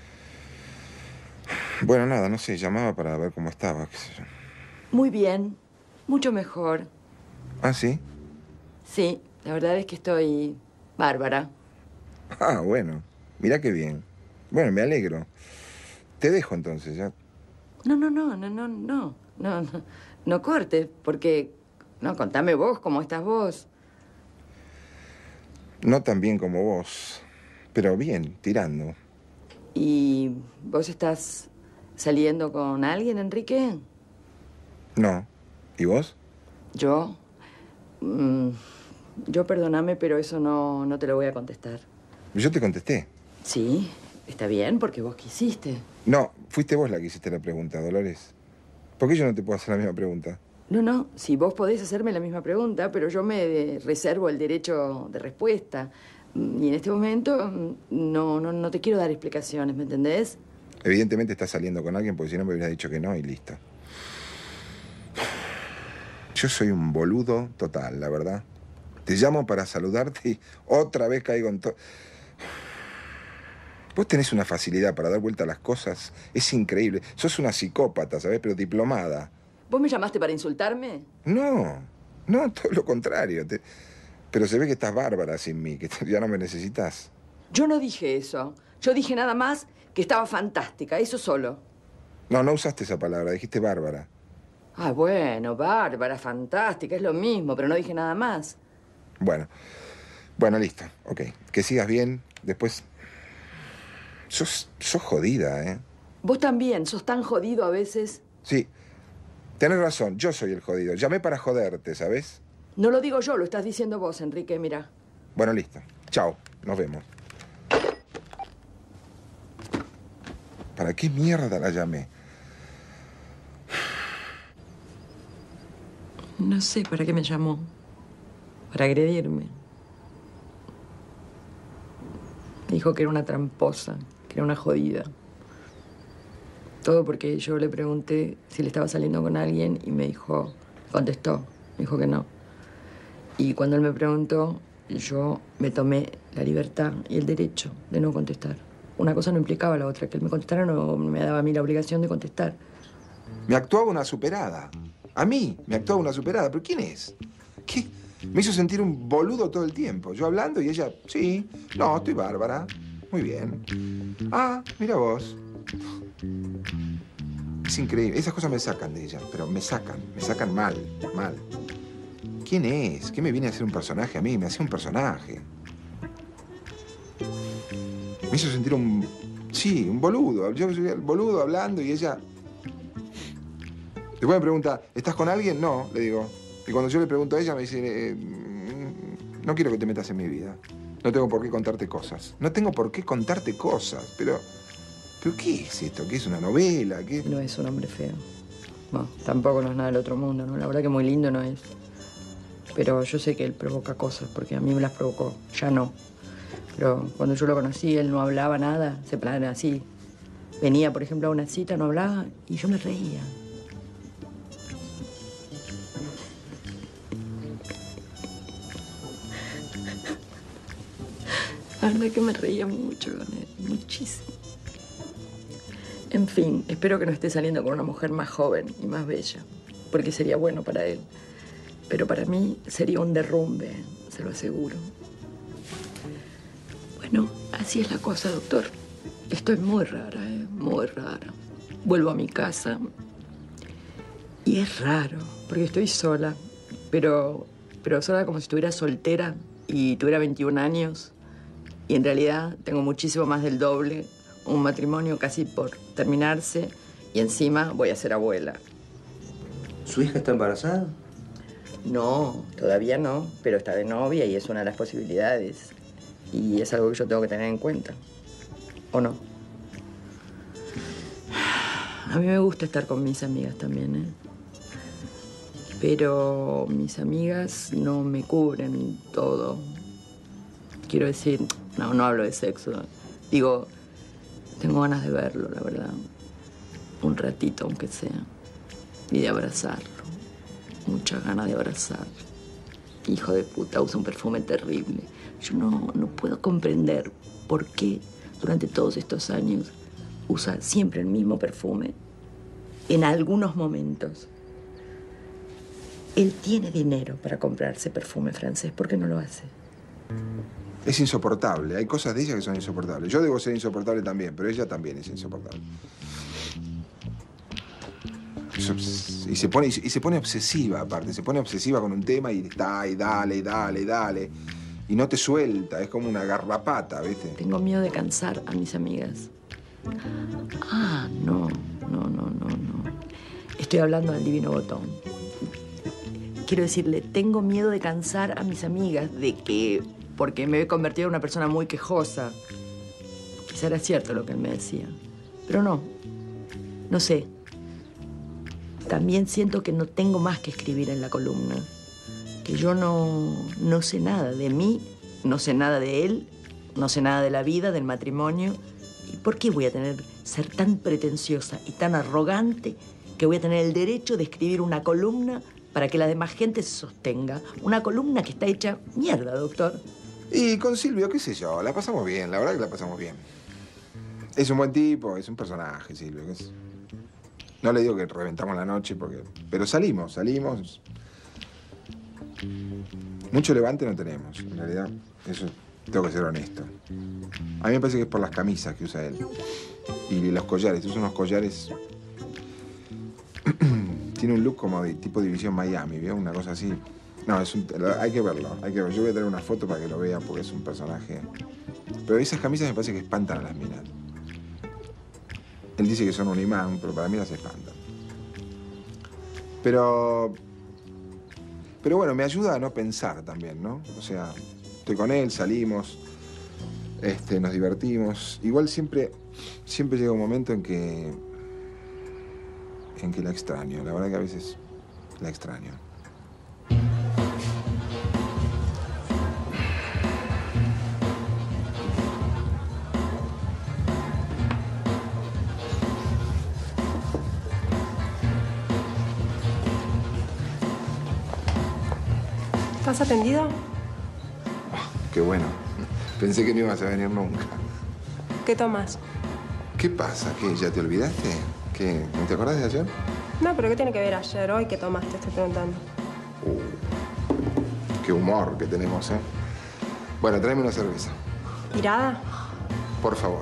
Bueno, nada, no sé. Llamaba para ver cómo estabas, qué sé yo. Muy bien. Mucho mejor. ¿Ah, sí? Sí, la verdad es que estoy bárbara. Ah, bueno. Mirá qué bien. Bueno, me alegro. Te dejo entonces, ya. No cortes, porque... No, contame vos, ¿cómo estás vos? No tan bien como vos, pero bien, tirando. ¿Y vos estás saliendo con alguien, Enrique? No. ¿Y vos? ¿Yo? Yo perdóname, pero eso no te lo voy a contestar. Yo te contesté. Sí, está bien, porque vos quisiste. No, fuiste vos la que hiciste la pregunta, Dolores. ¿Por qué yo no te puedo hacer la misma pregunta? No, si vos podés hacerme la misma pregunta, pero yo me reservo el derecho de respuesta. Y en este momento no te quiero dar explicaciones, ¿me entendés? Evidentemente estás saliendo con alguien porque si no me hubieras dicho que no y listo. Yo soy un boludo total, la verdad. Te llamo para saludarte y otra vez caigo en todo. Vos tenés una facilidad para dar vuelta a las cosas. Es increíble. Sos una psicópata, ¿sabés? Pero diplomada. ¿Vos me llamaste para insultarme? No, todo lo contrario. Pero se ve que estás bárbara sin mí, que ya no me necesitas. Yo no dije eso. Yo dije nada más que estaba fantástica, eso solo. No usaste esa palabra, dijiste bárbara. Ah, bueno, bárbara, fantástica, es lo mismo, pero no dije nada más. Bueno, listo, ok. Que sigas bien, después... Sos jodida, ¿eh? Vos también, sos tan jodido a veces. Sí, tenés razón, yo soy el jodido. Llamé para joderte, ¿sabes? No lo digo yo, lo estás diciendo vos, Enrique, mira. Bueno, listo. Chao, nos vemos. ¿Para qué mierda la llamé? No sé para qué me llamó. Para agredirme. Dijo que era una tramposa, que era una jodida. Todo porque yo le pregunté si le estaba saliendo con alguien y me dijo, contestó, me dijo que no. Y cuando él me preguntó, yo me tomé la libertad y el derecho de no contestar. Una cosa no implicaba la otra, que él me contestara no me daba a mí la obligación de contestar. Me actuaba una superada. A mí me actuaba una superada. ¿Pero quién es? ¿Qué? Me hizo sentir un boludo todo el tiempo. Yo hablando y ella, sí, no, estoy bárbara. Muy bien. Ah, mira vos. Es increíble. Esas cosas me sacan de ella, pero me sacan mal. ¿Quién es? ¿Qué me viene a hacer un personaje a mí? Me hacía un personaje. Me hizo sentir un boludo. Yo soy el boludo hablando y ella... Después me pregunta, ¿estás con alguien? No, le digo. Y cuando yo le pregunto a ella me dice, no quiero que te metas en mi vida. No tengo por qué contarte cosas. No tengo por qué contarte cosas, pero ¿qué es esto? ¿Qué es una novela? ¿Qué? No es un hombre feo. No, tampoco no es nada del otro mundo, ¿no? La verdad que muy lindo no es. Pero yo sé que él provoca cosas, porque a mí me las provocó. Ya no. Pero cuando yo lo conocí, él no hablaba nada. Se planea así. Venía, por ejemplo, a una cita, no hablaba, y yo me reía. La verdad que me reía mucho con él, muchísimo. En fin, espero que no esté saliendo con una mujer más joven y más bella, porque sería bueno para él. Pero para mí sería un derrumbe, se lo aseguro. Bueno, así es la cosa, doctor. Estoy muy rara, muy rara. Vuelvo a mi casa y es raro, porque estoy sola, pero sola como si estuviera soltera y tuviera 21 años. Y en realidad tengo muchísimo más del doble, un matrimonio casi por terminarse y encima voy a ser abuela. ¿Su hija está embarazada? No, todavía no, pero está de novia y es una de las posibilidades. Y es algo que yo tengo que tener en cuenta. ¿O no? A mí me gusta estar con mis amigas también, ¿eh? Pero mis amigas no me cubren todo. Quiero decir, no hablo de sexo. Digo, tengo ganas de verlo, la verdad. Un ratito, aunque sea. y de abrazarlo. Muchas ganas de abrazarlo. Hijo de puta, usa un perfume terrible. Yo no puedo comprender por qué durante todos estos años usa siempre el mismo perfume en algunos momentos. Él tiene dinero para comprarse perfume francés. ¿Por qué no lo hace? Es insoportable. Hay cosas de ella que son insoportables. Yo debo ser insoportable también, pero ella también es insoportable. Y se pone obsesiva, aparte. Se pone obsesiva con un tema y está, y dale. Y no te suelta. Es como una garrapata, ¿viste? Tengo miedo de cansar a mis amigas. Ah, no. Estoy hablando del Divino Botón. Quiero decirle, tengo miedo de cansar a mis amigas porque me he convertido en una persona muy quejosa. Quizá era cierto lo que él me decía. Pero no sé. También siento que no tengo más que escribir en la columna. Que yo no sé nada de mí, no sé nada de él, no sé nada de la vida, del matrimonio. ¿Y por qué voy a ser tan pretenciosa y tan arrogante que voy a tener el derecho de escribir una columna para que la demás gente se sostenga? Una columna que está hecha mierda, doctor. Y con Silvio, qué sé yo, la pasamos bien, la verdad que la pasamos bien. Es un buen tipo, es un personaje, Silvio. No le digo que reventamos la noche, pero salimos. Mucho levante no tenemos, en realidad, eso tengo que ser honesto. A mí me parece que es por las camisas que usa él. Y los collares, usa unos collares... Tiene un look como de tipo División Miami, ¿vio? Una cosa así. No, hay que verlo, Yo voy a traer una foto para que lo vea porque es un personaje... Pero esas camisas me parece que espantan a las minas. Él dice que son un imán, pero para mí las espantan. Pero bueno, me ayuda a no pensar también, ¿no? O sea, estoy con él, salimos, nos divertimos. Igual siempre llega un momento en que la extraño. La verdad que a veces la extraño. ¿Estás atendido? Qué bueno. Pensé que no ibas a venir nunca. ¿Qué tomas? ¿Qué pasa? ¿Qué? ¿Ya te olvidaste? ¿Qué? ¿No te acordás de ayer? No, pero ¿qué tiene que ver ayer? Hoy, ¿qué tomaste? Estoy preguntando. Qué humor que tenemos, ¿eh? Bueno, tráeme una cerveza. ¿Tirada? Por favor.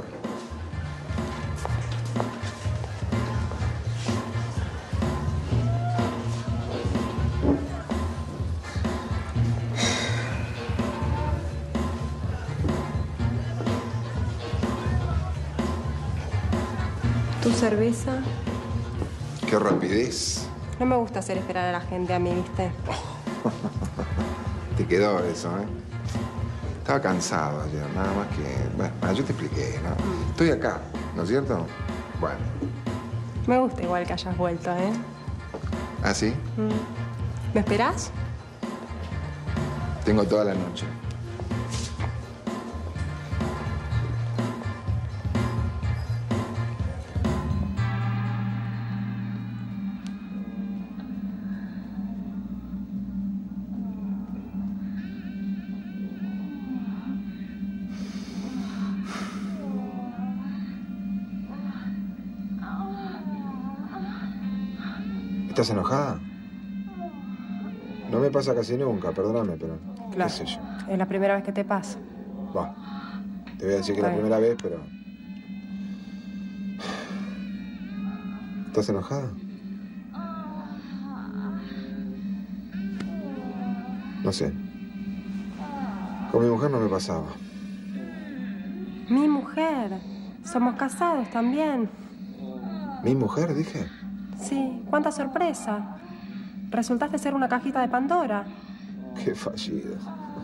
¿Tu cerveza? Qué rapidez. No me gusta hacer esperar a la gente a mí, ¿viste? Te quedó eso, ¿eh? Estaba cansado ayer, nada más que... Bueno, yo te expliqué, ¿no? Estoy acá, ¿no es cierto? Bueno. Me gusta igual que hayas vuelto, ¿eh? ¿Ah, sí? ¿Me esperás? Tengo toda la noche. ¿Estás enojada? No me pasa casi nunca, perdóname, pero... Claro. ¿Qué sé yo? Es la primera vez que te pasa. Bueno, te voy a decir que es la primera vez, pero... ¿Estás enojada? No sé. Con mi mujer no me pasaba. Mi mujer. Somos casados también. ¿Mi mujer, dije? Sí. ¿Cuánta sorpresa? Resultaste ser una cajita de Pandora. Qué fallido.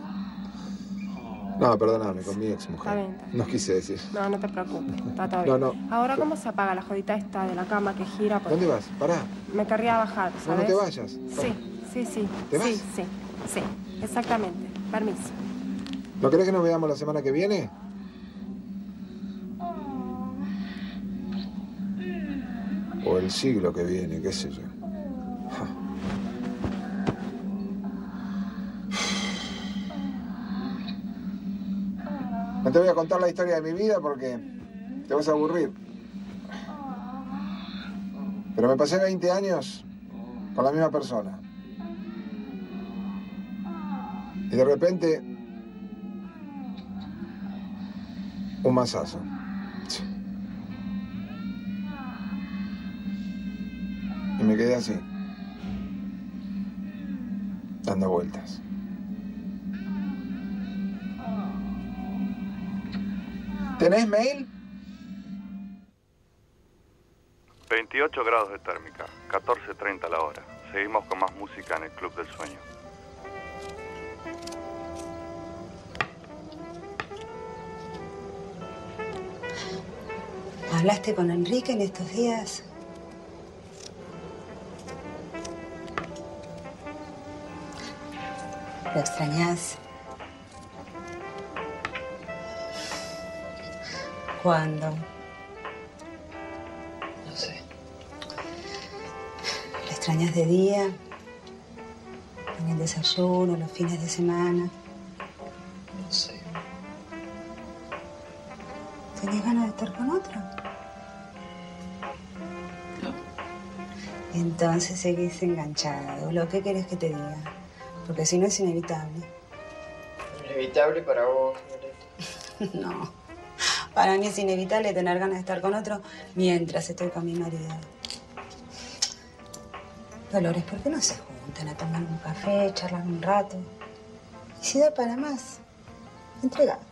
No, perdóname, con mi ex mujer. Está bien. No quise decir. No, no te preocupes. Está todo bien. No. Ahora, ¿cómo se apaga la jodita esta de la cama que gira? ¿Dónde vas? Pará. Me querría bajar, ¿sabes? No te vayas. Sí. ¿Te vas? Sí. Exactamente. Permiso. ¿No querés que nos veamos la semana que viene? O el siglo que viene, qué sé yo. te voy a contar la historia de mi vida porque te vas a aburrir. Pero me pasé 20 años con la misma persona. Y de repente, un mazazo. Y me quedé así, dando vueltas. ¿Tenés mail? 28 grados de térmica, 14:30 la hora. Seguimos con más música en el Club del Sueño. ¿Hablaste con Enrique en estos días? ¿Lo extrañás? ¿Cuándo? No sé. ¿Lo extrañás de día? ¿En el desayuno, los fines de semana? No sé. ¿Tenés ganas de estar con otro? No. Entonces seguís enganchado. ¿Lo que querés que te diga? Porque si no es inevitable. Inevitable para vos, Violeta. No. Para mí es inevitable tener ganas de estar con otro mientras estoy con mi marido. Dolores, ¿por qué no se juntan a tomar un café, charlar un rato? Y si da para más, entregate.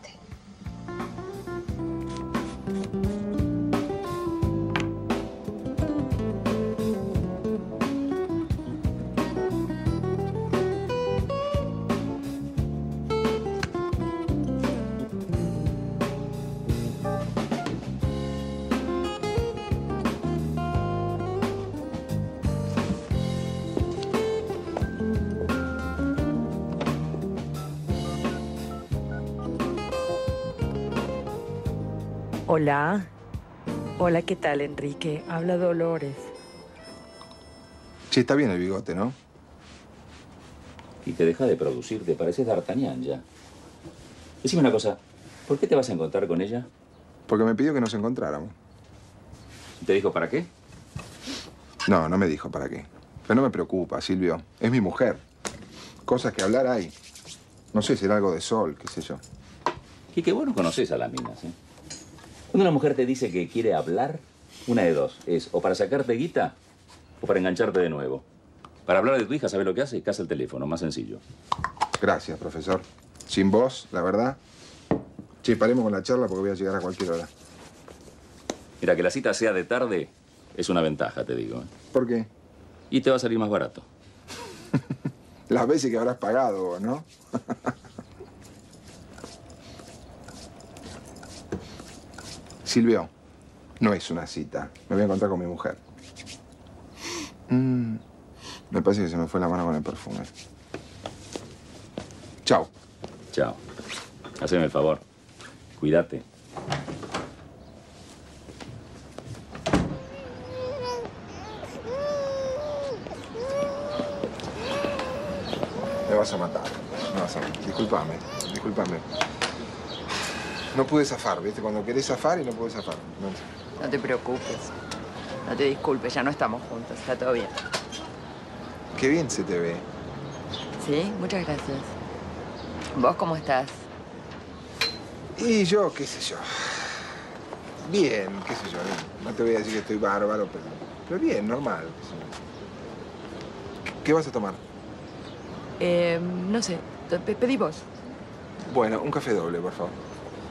Hola. Hola, ¿qué tal, Enrique? Habla Dolores. Sí, está bien el bigote, ¿no? Y te deja de producir, te pareces D'Artagnan ya. Decime una cosa, ¿por qué te vas a encontrar con ella? Porque me pidió que nos encontráramos. ¿Te dijo para qué? No, no me dijo para qué. Pero no me preocupa, Silvio. Es mi mujer. Cosas que hablar hay. No sé, será algo de sol, qué sé yo. Quique, vos no conocés a las minas, ¿eh? Cuando una mujer te dice que quiere hablar, una de dos. Es o para sacarte guita o para engancharte de nuevo. Para hablar de tu hija, ¿sabes lo que hace? Casa el teléfono, más sencillo. Gracias, profesor. Sin vos, la verdad. Che, paremos con la charla porque voy a llegar a cualquier hora. Mira, que la cita sea de tarde es una ventaja, te digo, ¿eh? ¿Por qué? Y te va a salir más barato. Las veces que habrás pagado vos, ¿no? Silvio, no es una cita. Me voy a encontrar con mi mujer. Me parece que se me fue la mano con el perfume. Chao. Chao. Haceme el favor. Cuídate. Me vas a matar. Me vas a matar. Discúlpame. Discúlpame. No pude zafar, ¿viste? Cuando querés zafar y no pude zafar. No te preocupes. No te disculpes, ya no estamos juntos. Está todo bien. Qué bien se te ve. Sí, muchas gracias. ¿Vos cómo estás? Y yo, qué sé yo. Bien, qué sé yo. No te voy a decir que estoy bárbaro, pero bien, normal. ¿Qué vas a tomar? No sé. Pedí vos. Bueno, un café doble, por favor.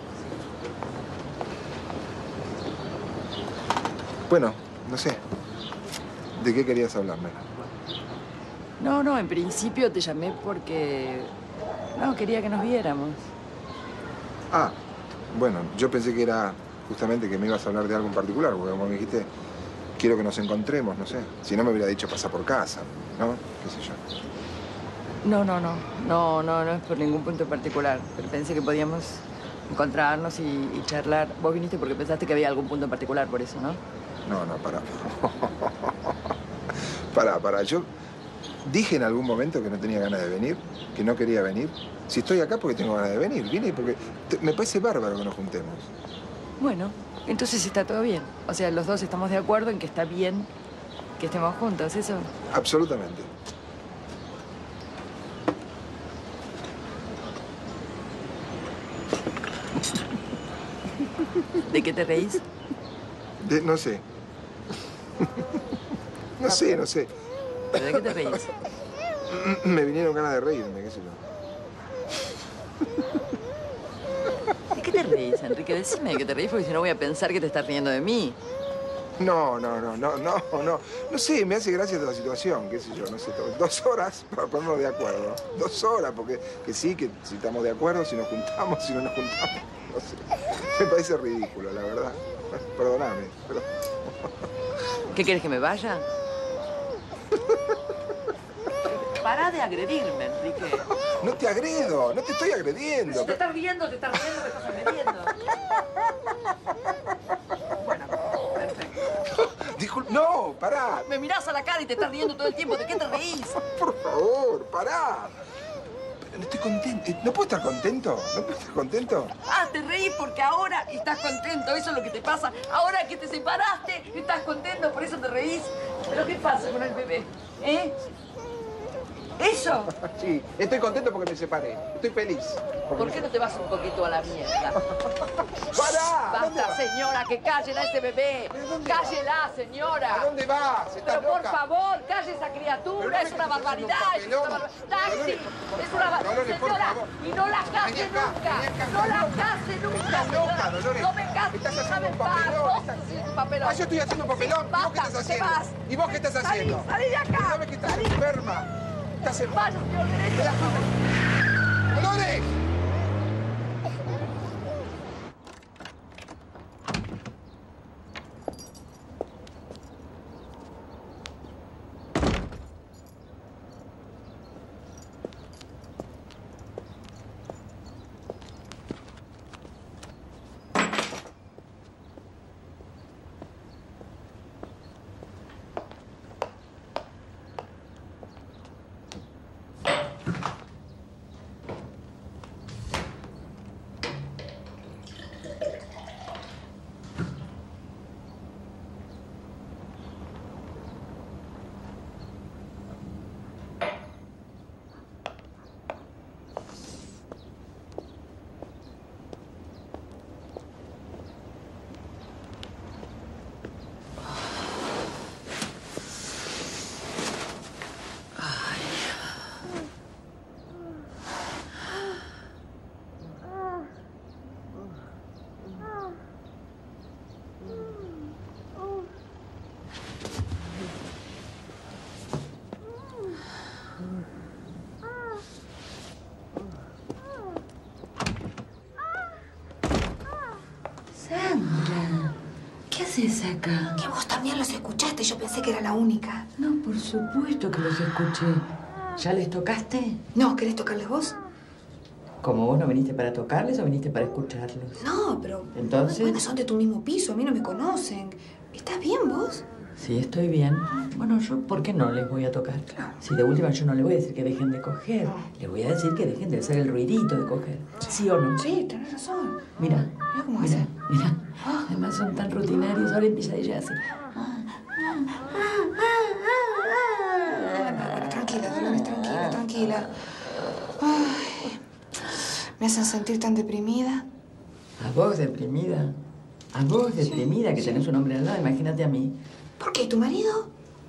Bueno, no sé. ¿De qué querías hablarme? No, en principio te llamé porque... No, quería que nos viéramos. Ah, bueno, yo pensé que era justamente que me ibas a hablar de algo en particular, porque como me dijiste, quiero que nos encontremos, no sé. Si no me hubiera dicho pasar por casa, ¿no? ¿Qué sé yo? No es por ningún punto en particular, pero pensé que podíamos encontrarnos y charlar. Vos viniste porque pensaste que había algún punto en particular, por eso, ¿no? No, pará. Pará, yo ¿Dije en algún momento que no tenía ganas de venir? ¿Que no quería venir? Si estoy acá porque tengo ganas de venir. Vine porque me parece bárbaro que nos juntemos. Bueno, entonces está todo bien. O sea, los dos estamos de acuerdo en que está bien que estemos juntos, ¿eso? Absolutamente. ¿De qué te reís? No sé. No sé. ¿Pero de qué te reís? Me vinieron ganas de reírme, qué sé yo. ¿De qué te reís, Enrique? Decime de qué te reís, porque si no voy a pensar que te estás riendo de mí. No. No sé, me hace gracia toda la situación, qué sé yo, no sé. 2 horas para ponernos de acuerdo. 2 horas, porque que sí, que si estamos de acuerdo, si nos juntamos, si no nos juntamos. No sé. Me parece ridículo, la verdad. Perdóname. Pero... ¿Qué quieres, que me vaya? Pará de agredirme, Enrique. No te agredo, no te estoy agrediendo. Si te estás riendo, me estás agrediendo. Bueno, perfecto. Disculpa, no, pará. Me mirás a la cara y te estás riendo todo el tiempo. ¿De qué te reís? Por favor, pará. No estoy contento. ¿No puedo estar contento? ¿No puedo estar contento? Ah, te reís porque ahora estás contento. Eso es lo que te pasa. Ahora que te separaste, estás contento, por eso te reís. ¿Pero qué pasa con el bebé? ¿Eso? Sí, estoy contento porque me separé. Estoy feliz. ¿Por qué no te vas un poquito a la mierda? ¡Pará! Basta, señora, que callen a ese bebé. Cállela, señora. ¿A dónde vas? ¿Estás Pero por loca? favor, calle esa criatura. Es una barbaridad. ¡Taxi! Es una barbaridad. Señora, y no la case nunca. No la case nunca. Estás loca, Dolores. No me case. Estás haciendo un papelón. papelón. Ah, yo estoy haciendo un papelón. ¿Y vos qué estás haciendo? ¿Y vos qué estás haciendo? Salí de acá. ¿Sabes que estás enferma? Estás enferma. Vaya, señor derecho. ¡Dolores! Sandra, ¿qué haces acá? Que vos también los escuchaste. Yo pensé que era la única. No, por supuesto que los escuché. ¿Ya les tocaste? No, ¿querés tocarles vos? ¿Cómo vos no viniste para tocarles o viniste para escucharlos? No, pero... ¿Entonces? Bueno, son de tu mismo piso. A mí no me conocen. ¿Estás bien vos? Sí, estoy bien. Bueno, yo, ¿por qué no les voy a tocar? Si de última yo no les voy a decir que dejen de coger. Les voy a decir que dejen de hacer el ruidito de coger. ¿Sí o no? Sí, tenés razón. Mira. Mira cómo hace. Mira. Además son tan rutinarios. Ahora empieza ella así. Bueno, tranquila, Dolores, tranquila. Ay, me hacen sentir tan deprimida. ¿A vos deprimida? ¿A vos deprimida que tenés un hombre al lado? Imagínate a mí. ¿Por qué? ¿Tu marido?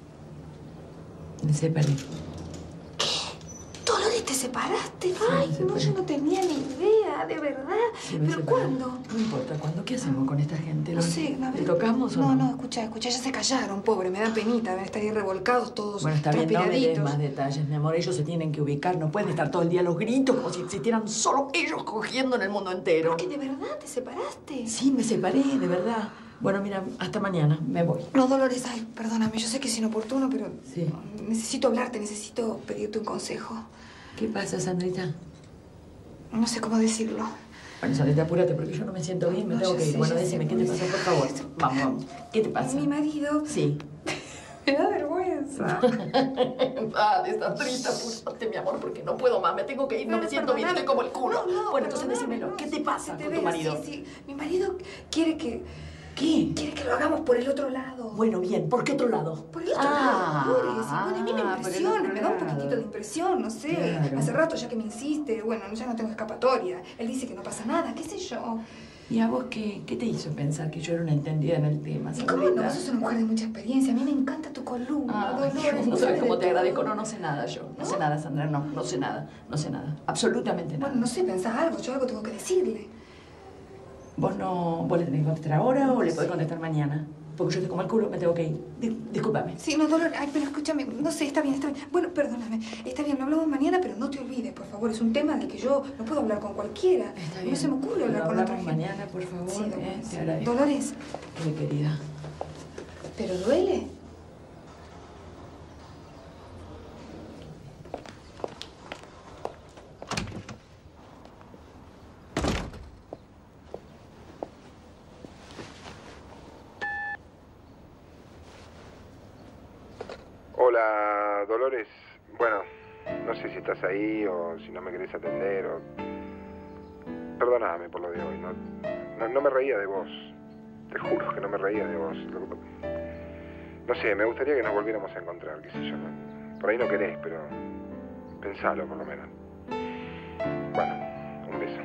Me separé. ¿Qué? ¿Dolores, te separaste? Ay, no, yo no tenía ni idea, de verdad. Sí, me ¿Pero separé. cuándo? No importa, ¿cuándo? ¿Qué hacemos con esta gente? No sé, a ver. ¿Le tocamos o no? No, escucha, ya se callaron, pobre, me da penita ver estar ahí revolcados todos. Bueno, está bien, no me des transpiraditos. más detalles, mi amor. Ellos se tienen que ubicar. No pueden estar todo el día los gritos como si existieran solo ellos cogiendo en el mundo entero. ¿Por qué, de verdad te separaste? Sí, me separé, de verdad. Bueno, mira, hasta mañana. Me voy. No, Dolores, ay, perdóname, yo sé que es inoportuno, pero Sí. necesito hablarte, necesito pedirte un consejo. ¿Qué pasa, Sandrita? No sé cómo decirlo. Bueno, Sandrita, apúrate porque yo no me siento bien. Me tengo que ir. Bueno, decime, ¿qué te pasa, por favor? Vamos. ¿Qué te pasa? Mi marido Sí. me da vergüenza. vergüenza. Va, desastrita, púrtate, mi amor, porque no puedo más. Me tengo que ir, no me siento bien, estoy como el culo. Bueno, entonces decímelo. ¿Qué te pasa con tu marido? Sí. Mi marido quiere que... ¿Qué? Quiere que lo hagamos por el otro lado. Bueno, bien. ¿Por qué otro lado? Por el otro lado, Dolores. Y bueno, a mí me impresiona, me da un poquitito de impresión, no sé. Claro. Hace rato ya que me insiste, bueno, ya no tengo escapatoria. Él dice que no pasa nada, qué sé yo. ¿Y a vos qué te hizo pensar que yo era una entendida en el tema, ¿Y cómo no? Sos una mujer de mucha experiencia. A mí me encanta tu columna, Dolores. No sabes cómo te agradezco. No sé nada yo. No sé nada, Sandra. No sé nada. No sé nada. Absolutamente nada. Bueno, no sé, pensás algo. Yo algo tengo que decirle. ¿Vos le tenés que contestar ahora o le podés contestar mañana? Porque yo estoy como el culo, me tengo que ir. Discúlpame. Sí, no, Dolores. Ay, pero escúchame. No sé, está bien. Bueno, perdóname. Está bien, lo hablamos mañana, pero no te olvides, por favor. Es un tema del que yo no puedo hablar con cualquiera. Está bien. No se me ocurre hablar con otra gente. Mañana, por favor. Sí, Dolores. Te agradezco. Dolores. Qué querida. ¿Pero duele? Hola, Dolores. Bueno, no sé si estás ahí o si no me querés atender o... Perdóname por lo de hoy. No me reía de vos. Te juro que no me reía de vos. No sé, me gustaría que nos volviéramos a encontrar, qué sé yo. Por ahí no querés, pero... Pensalo, por lo menos. Bueno, un beso.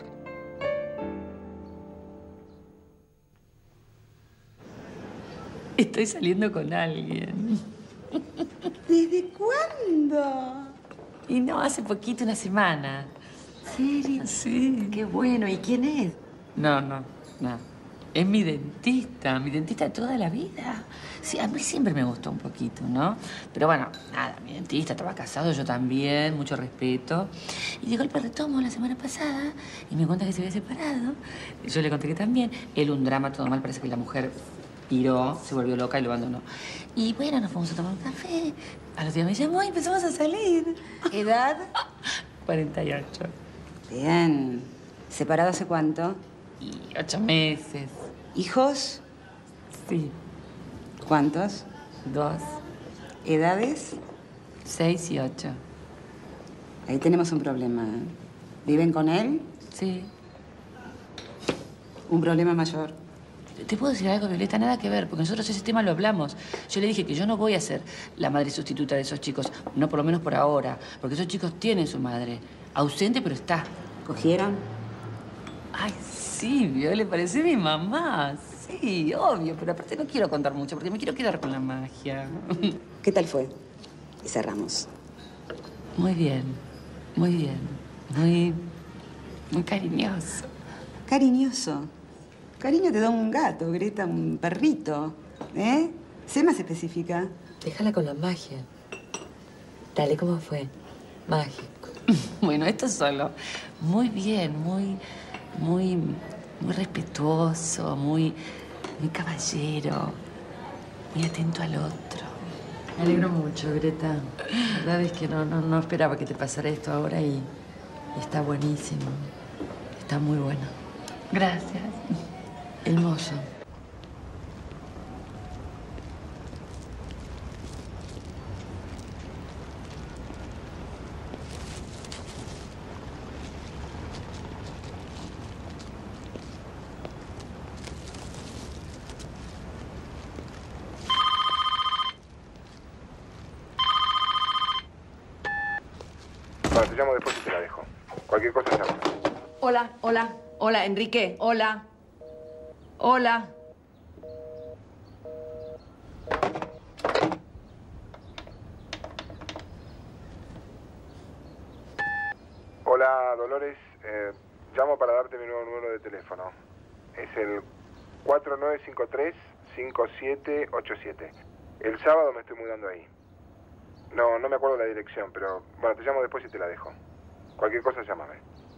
Estoy saliendo con alguien. ¿Desde cuándo? Y no, hace poquito, una semana. ¿Serio? Sí. Qué bueno. ¿Y quién es? No. Es mi dentista de toda la vida. Sí, a mí siempre me gustó un poquito, ¿no? Pero bueno, nada, mi dentista estaba casado, yo también, mucho respeto. Y de golpe retomo la semana pasada y me cuenta que se había separado. Yo le conté que también. Él un drama, todo mal, parece que la mujer piró, se volvió loca y lo abandonó. Y bueno, nos fuimos a tomar un café. A los días me llamó y empezamos a salir. ¿Edad? 48. Bien. ¿Separado hace cuánto? Y 8 meses. ¿Hijos? Sí. ¿Cuántos? 2. ¿Edades? 6 y 8. Ahí tenemos un problema. ¿Viven con él? Sí. Un problema mayor. ¿Te puedo decir algo, Violeta? Nada que ver, porque nosotros ese tema lo hablamos. Yo le dije que yo no voy a ser la madre sustituta de esos chicos. No, por lo menos por ahora. Porque esos chicos tienen su madre. Ausente, pero está. ¿Cogieron? Ay, sí, Viole, parece mi mamá. Sí, obvio. Pero aparte no quiero contar mucho, porque me quiero quedar con la magia. ¿Qué tal fue? Y cerramos. Muy bien. Muy cariñoso. Cariñoso. Cariño te da un gato, Greta, un perrito. ¿Eh? Sé más específica. Déjala con la magia. Dale, ¿cómo fue? Mágico. Bueno, esto solo. Muy bien, muy respetuoso, muy caballero, muy atento al otro. Me alegro mucho, Greta. La verdad es que no esperaba que te pasara esto ahora y está buenísimo. Está muy bueno. Gracias. Hermoso. Bueno, te llamo después y te la dejo. Cualquier cosa llama. Hola, Enrique. Hola. Hola. Hola, Dolores. Llamo para darte mi nuevo número de teléfono. Es el 4953-5787. El sábado me estoy mudando ahí. No me acuerdo la dirección, pero bueno, te llamo después y te la dejo. Cualquier cosa, llámame.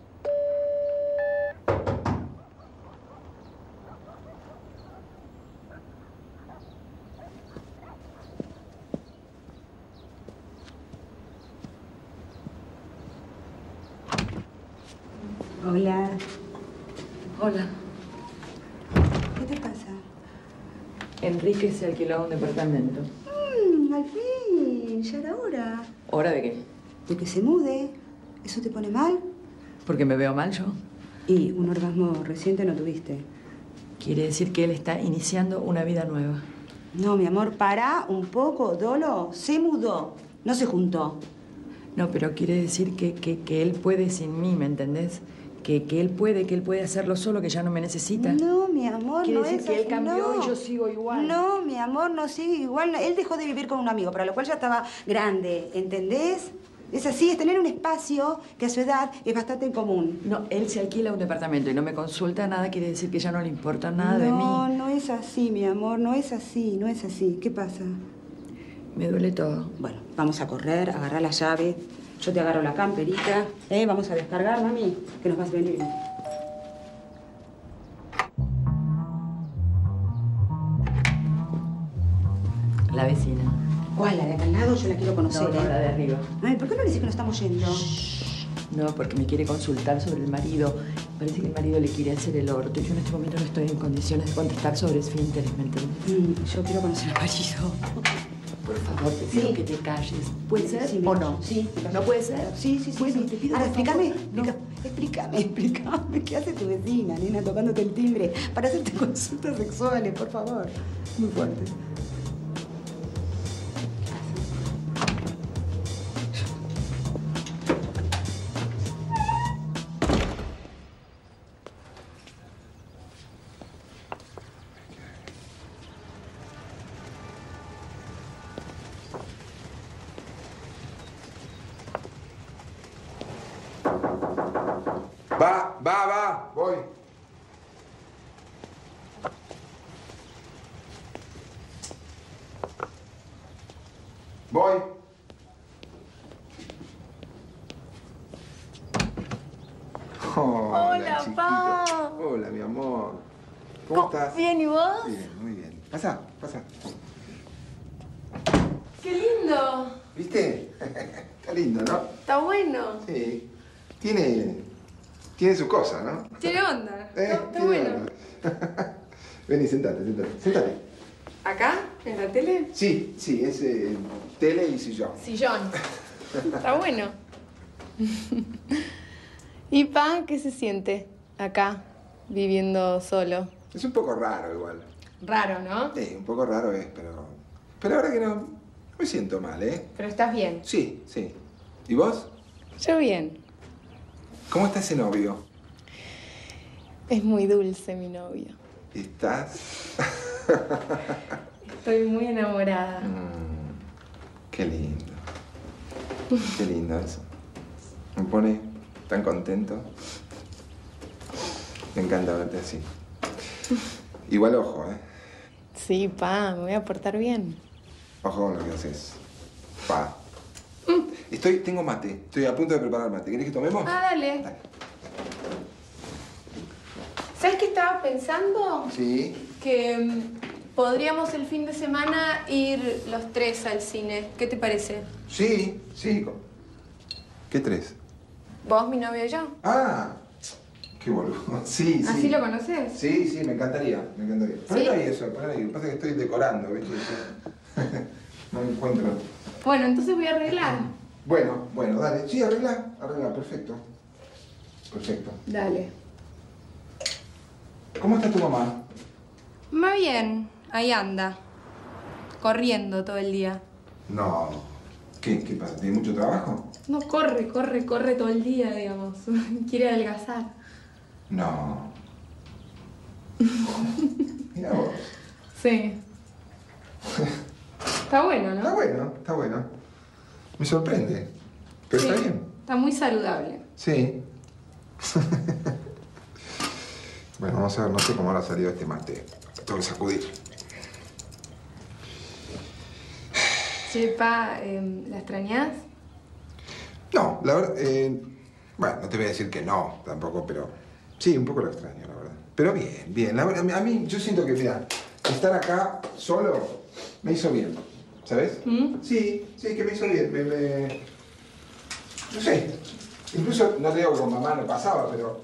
Hola. Hola. ¿Qué te pasa? Enrique se alquiló un departamento. Al fin. ya era hora. ¿Hora de qué? De que se mude. ¿Eso te pone mal? ¿Porque me veo mal yo? Y un orgasmo reciente no tuviste. Quiere decir que él está iniciando una vida nueva. No, mi amor, pará un poco. Dolo se mudó, no se juntó. No, pero quiere decir que él puede sin mí, ¿me entendés? Que él puede hacerlo solo, que ya no me necesita. No, mi amor, quiere no decir es que él así, cambió no. y yo sigo igual. No, mi amor, no sigue igual. Él dejó de vivir con un amigo, para lo cual ya estaba grande, ¿entendés? Es así, es tener un espacio que a su edad es bastante común. No, él se alquila un departamento y no me consulta nada, quiere decir que ya no le importa nada de mí. No, no es así, mi amor, no es así, no es así. ¿Qué pasa? Me duele todo. Bueno, vamos a correr, agarrar la llave. Yo te agarro la camperita. Vamos a descargar, mami, que nos vas a venir. La vecina. ¿Cuál? ¿La de acá al lado? Yo la quiero conocer, No, la de arriba. Ay, ¿por qué no le dices que nos estamos yendo? No, porque me quiere consultar sobre el marido. Parece que el marido le quiere hacer el orto. Yo en este momento no estoy en condiciones de contestar sobre esfínteres, ¿me entiendes? Yo quiero conocer al marido. Por favor, te pido que te calles. ¿Puede ser Sí, o no? Sí. ¿No puede ser? Sí. Bueno, te pido Ahora, por favor. explícame. ¿Qué hace tu vecina, nena, tocándote el timbre para hacerte consultas sexuales, por favor? Muy fuerte. Va, voy. Voy. Hola, chiquito. pa. Hola, mi amor. ¿Cómo estás? Bien, ¿y vos? Bien, muy bien. Pasa. ¡Qué lindo! ¿Viste? Está lindo, ¿no? Está bueno. Sí. Tiene su cosa, ¿no? Tiene onda. Está Tiene bueno. onda. Vení, sentate. ¿Acá? ¿En la tele? Sí, es tele y sillón. Sillón. Está bueno. ¿Y pa, qué se siente acá, viviendo solo? Es un poco raro igual. Raro, ¿no? Sí, un poco raro es, pero ahora que no me siento mal, ¿eh? Pero estás bien. Sí. ¿Y vos? Yo bien. ¿Cómo está ese novio? Es muy dulce mi novio. ¿Estás? Estoy muy enamorada. Qué lindo. Qué lindo eso. Me pone tan contento. Me encanta verte así. Igual ojo, ¿eh? Sí, pa, me voy a portar bien. Ojo con lo que haces. Pa. Tengo mate. Estoy a punto de preparar mate. ¿Querés que tomemos? Ah, dale. ¿Sabes qué estaba pensando? Sí. Que podríamos el fin de semana ir los tres al cine. ¿Qué te parece? Sí. ¿Qué tres? ¿Vos, mi novio y yo? Ah, qué boludo. Sí. ¿Así lo conoces? Sí, me encantaría. Ponelo ahí eso, ponelo ahí. Lo que pasa es que estoy decorando, ¿viste? No encuentro. Bueno, entonces voy a arreglar. Bueno, dale. Sí, arregla, perfecto. Dale. ¿Cómo está tu mamá? Va bien, ahí anda. Corriendo todo el día. No. ¿Qué pasa? ¿Tiene mucho trabajo? No, corre todo el día, digamos. Quiere adelgazar. No. Mira vos. Sí. Está bueno, ¿no? Está bueno. Me sorprende. Pero Sí, está bien. Está muy saludable. Sí. Bueno, vamos a ver, no sé cómo habrá salido este mate. Tengo que sacudir. Che, pa, ¿la extrañás? No, la verdad, bueno, no te voy a decir que no, tampoco, pero sí, un poco lo extraño, la verdad. Pero bien. La verdad, a mí, yo siento que, mira, estar acá solo me hizo bien, ¿sabes? Sí, que me hizo bien. No sé, incluso, no te digo que con mamá no pasaba, pero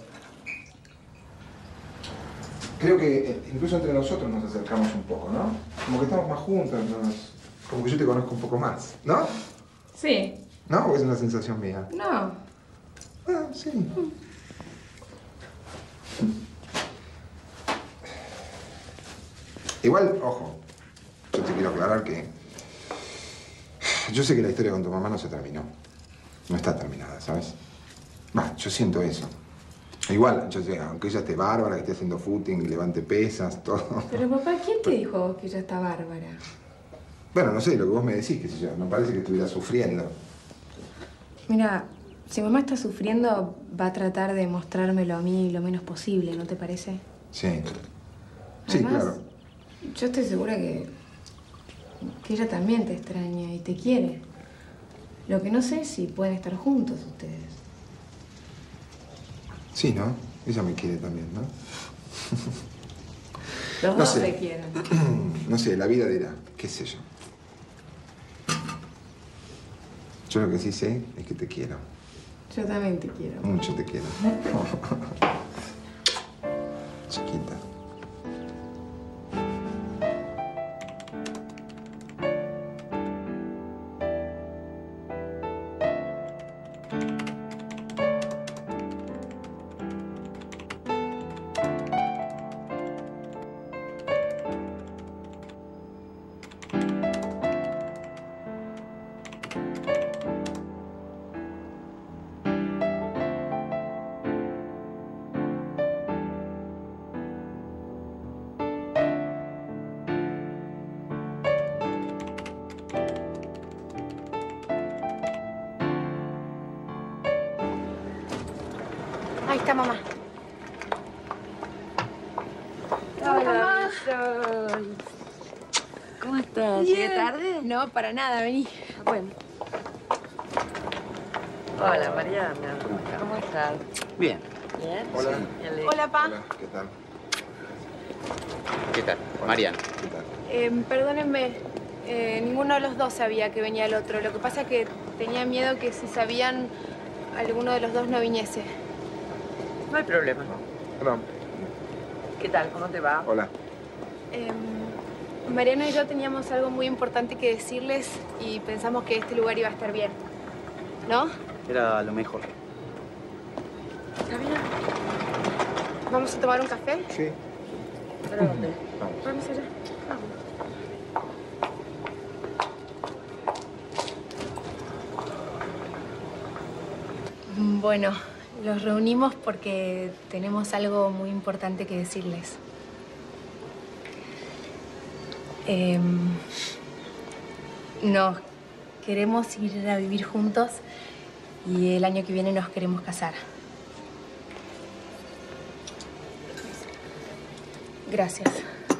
creo que incluso entre nosotros nos acercamos un poco, ¿no? Como que estamos más juntos, como que yo te conozco un poco más, ¿no? Sí. ¿No? ¿O es una sensación mía? No. Ah, sí. Igual, ojo, yo te quiero aclarar que yo sé que la historia con tu mamá no se terminó. No está terminada, ¿sabes? Bah, yo siento eso. Igual, yo sé, aunque ella esté bárbara, que esté haciendo footing, levante pesas, todo. Pero papá, ¿quién te dijo a vos que ella está bárbara? Bueno, no sé, lo que vos me decís, qué sé yo, no parece que estuviera sufriendo. Mira, si mamá está sufriendo, va a tratar de mostrármelo a mí lo menos posible, ¿no te parece? Sí. Sí, Además, claro. Yo estoy segura que ella también te extraña y te quiere. Lo que no sé es si pueden estar juntos ustedes. Sí, ¿no? Ella me quiere también, ¿no? Los No dos sé. te quieren. No sé, la vida dirá, qué sé yo. Yo lo que sí sé es que te quiero. Yo también te quiero. Mucho te quiero. Chiquita. Ahí está mamá. Hola, Sol. ¿Cómo estás? ¿Llegué tarde? No, para nada, vení. Bueno. Hola, Mariana. ¿Cómo estás? Bien. ¿Bien? Hola. Me alegro. Hola, pa. Hola, ¿qué tal? ¿Qué tal? Mariana. ¿Qué tal? Perdónenme, ninguno de los dos sabía que venía el otro. Lo que pasa es que tenía miedo que si sabían, alguno de los dos no viniese. No hay problema. Hola. ¿Qué tal? ¿Cómo te va? Hola. Mariano y yo teníamos algo muy importante que decirles y pensamos que este lugar iba a estar bien. ¿No? Era lo mejor. ¿Está bien? ¿Vamos a tomar un café? Sí. ¿Para dónde? Vamos allá. Vamos. Bueno, los reunimos porque tenemos algo muy importante que decirles. Nos queremos ir a vivir juntos y el año que viene nos queremos casar. Gracias.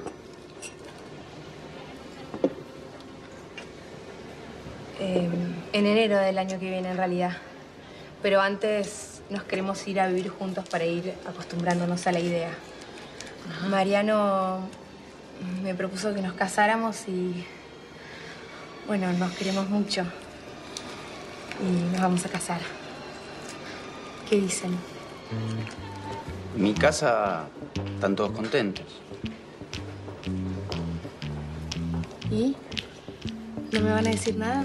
En enero del año que viene, en realidad. Pero antes nos queremos ir a vivir juntos para ir acostumbrándonos a la idea. Mariano me propuso que nos casáramos y... bueno, nos queremos mucho. Y nos vamos a casar. ¿Qué dicen? En mi casa están todos contentos. ¿Y? ¿No me van a decir nada?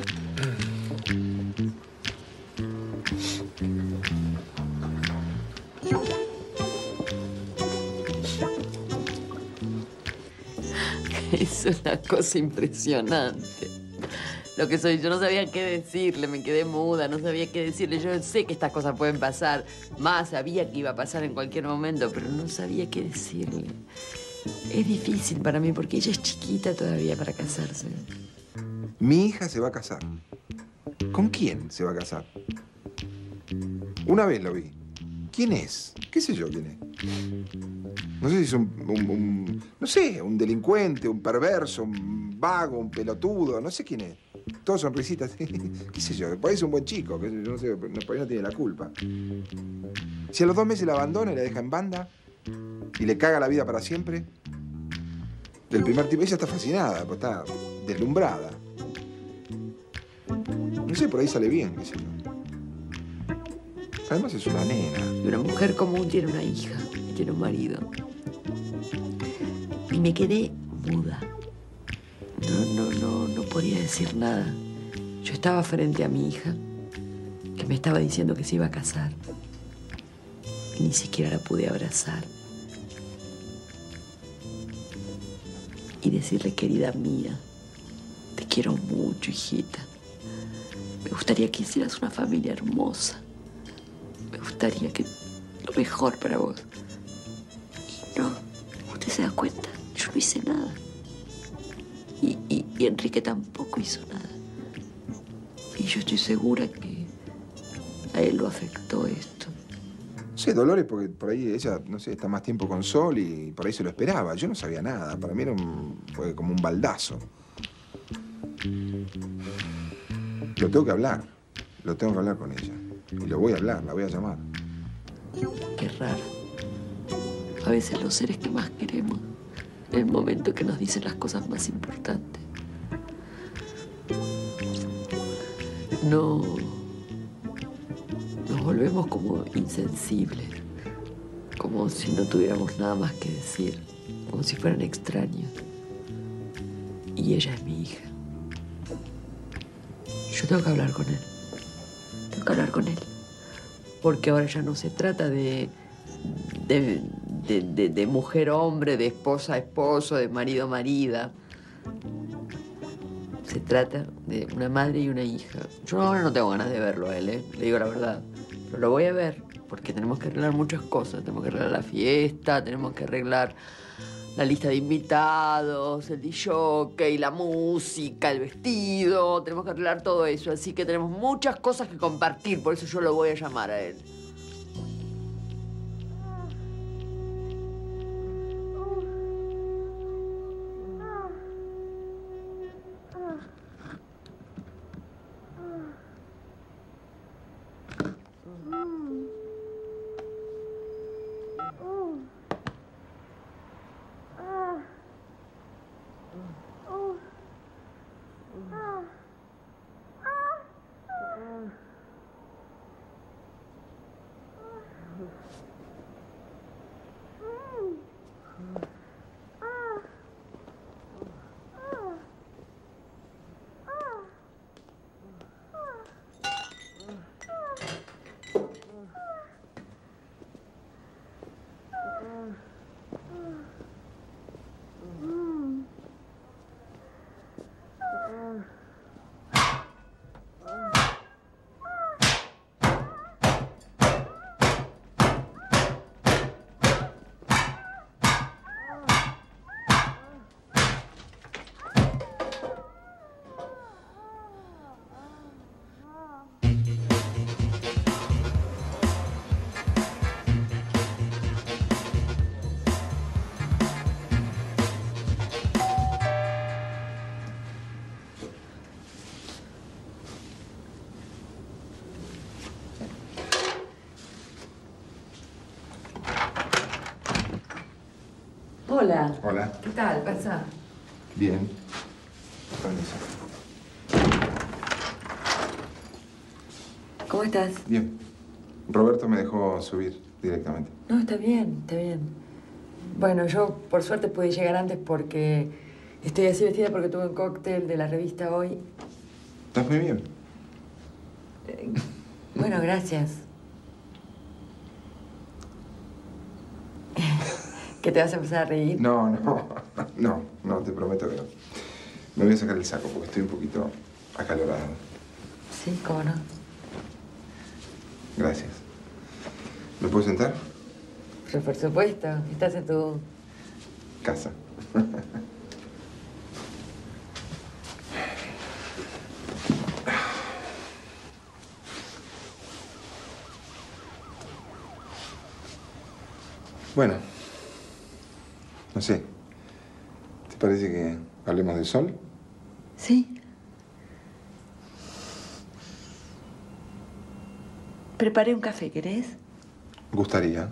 Es una cosa impresionante. Lo que soy, yo no sabía qué decirle, me quedé muda, no sabía qué decirle. Yo sé que estas cosas pueden pasar, más sabía que iba a pasar en cualquier momento, pero no sabía qué decirle. Es difícil para mí porque ella es chiquita todavía para casarse. Mi hija se va a casar. ¿Con quién se va a casar? Una vez lo vi. ¿Quién es? ¿Qué sé yo quién es? No sé si es no sé, un delincuente, un perverso, un vago, un pelotudo, no sé quién es. Todos sonrisitas. ¿Qué sé yo? Por ahí es un buen chico, que yo no sé, por ahí no tiene la culpa. Si a los 2 meses la abandona y la deja en banda y le caga la vida para siempre, del primer tipo, ella está fascinada, pues está deslumbrada. No sé, por ahí sale bien, qué sé yo. Además es una nena. Y una mujer común tiene una hija, tiene un marido. Y me quedé muda. No podía decir nada. Yo estaba frente a mi hija, que me estaba diciendo que se iba a casar. Y ni siquiera la pude abrazar. Y decirle, querida mía, te quiero mucho, hijita. Me gustaría que hicieras una familia hermosa. Me gustaría que lo mejor para vos. Y no, usted se da cuenta, yo no hice nada. Y Enrique tampoco hizo nada. Y yo estoy segura que a él lo afectó esto. Sí, Dolores, porque por ahí ella, no sé, está más tiempo con Sol y por ahí se lo esperaba. Yo no sabía nada. Para mí fue como un baldazo. Lo tengo que hablar. Lo tengo que hablar con ella. Y lo voy a hablar, la voy a llamar. Qué raro. A veces los seres que más queremos, en el momento que nos dicen las cosas más importantes, nos volvemos como insensibles, como si no tuviéramos nada más que decir, como si fueran extraños. Y ella es mi hija. Yo tengo que hablar con él. Tengo que hablar con él. Porque ahora ya no se trata de mujer-hombre, de esposa-esposo, de marido-marida. Se trata de una madre y una hija. Yo ahora no tengo ganas de verlo a él, le digo la verdad. Pero lo voy a ver porque tenemos que arreglar muchas cosas. Tenemos que arreglar la fiesta, tenemos que arreglar la lista de invitados, el disjockey, la música, el vestido. Tenemos que arreglar todo eso. Así que tenemos muchas cosas que compartir. Por eso yo lo voy a llamar a él. Hola. Hola. ¿Qué tal? ¿Pasa? Bien. Permiso. ¿Cómo estás? Bien. Roberto me dejó subir directamente. No, está bien, está bien. Bueno, yo por suerte pude llegar antes porque estoy así vestida porque tuve un cóctel de la revista hoy. ¿Estás muy bien? Bueno, gracias. ¿Que te vas a empezar a reír? No, te prometo que no. Me voy a sacar el saco porque estoy un poquito acalorado. Sí, cómo no. Gracias. ¿Me puedo sentar? Pero por supuesto, estás en tu casa. Bueno, no sé. ¿Te parece que hablemos del Sol? Sí. Preparé un café, ¿querés? Gustaría.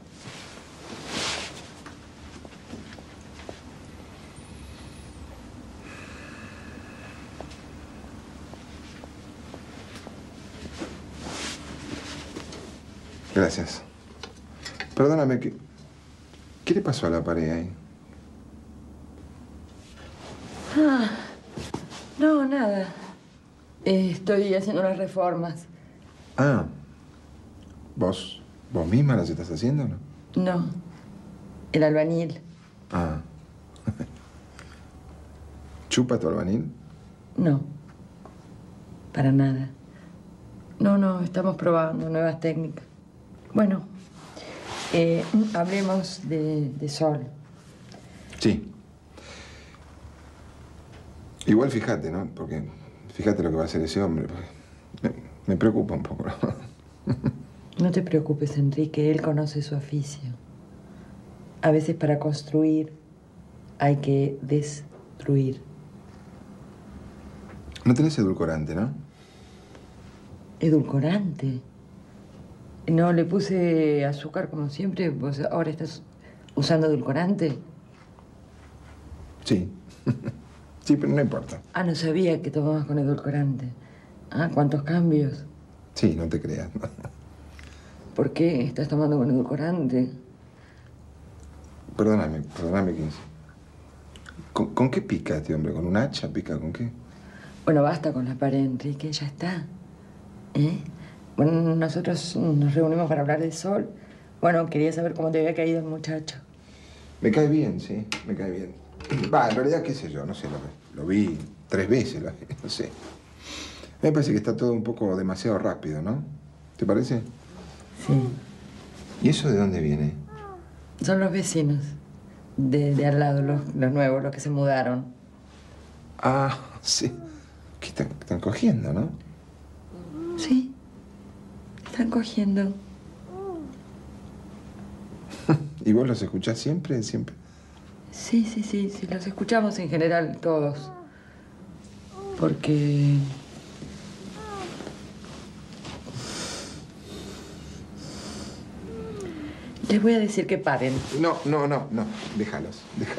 Gracias. Perdóname, ¿qué le pasó a la pared ahí? Ah, no, nada. Estoy haciendo unas reformas. Ah. ¿Vos misma las estás haciendo o no? No. El albañil. Ah. ¿Chupa tu albañil? No. Para nada. No, estamos probando nuevas técnicas. Bueno, hablemos de Sol. Sí. Igual fíjate, ¿no? Porque fíjate lo que va a hacer ese hombre. Me preocupa un poco, ¿no? No te preocupes, Enrique. Él conoce su oficio. A veces para construir hay que destruir. No tenés edulcorante, ¿no? ¿Edulcorante? No, le puse azúcar como siempre. ¿Vos ahora estás usando edulcorante? Sí. Sí, pero no importa. Ah, no sabía que tomabas con edulcorante. Ah, ¿cuántos cambios? Sí, no te creas. ¿Por qué estás tomando con edulcorante? Perdóname, 15. ¿Con qué pica este hombre? ¿Con un hacha pica? ¿Con qué? Bueno, basta con la pared, Enrique, ya está. Bueno, nosotros nos reunimos para hablar de Sol. Bueno, quería saber cómo te había caído el muchacho. Me cae bien, sí, me cae bien. Va, en realidad, qué sé yo, no sé, lo vi 3 veces, no sé. Me parece que está todo un poco demasiado rápido, ¿no? ¿Te parece? Sí. ¿Y eso de dónde viene? Son los vecinos de al lado, los nuevos, los que se mudaron. Ah, sí. ¿Qué están cogiendo, no? Sí. Están cogiendo. ¿Y vos los escuchás siempre? ¿Siempre? Sí, los escuchamos en general todos. Porque... les voy a decir que paren. No. Déjalo.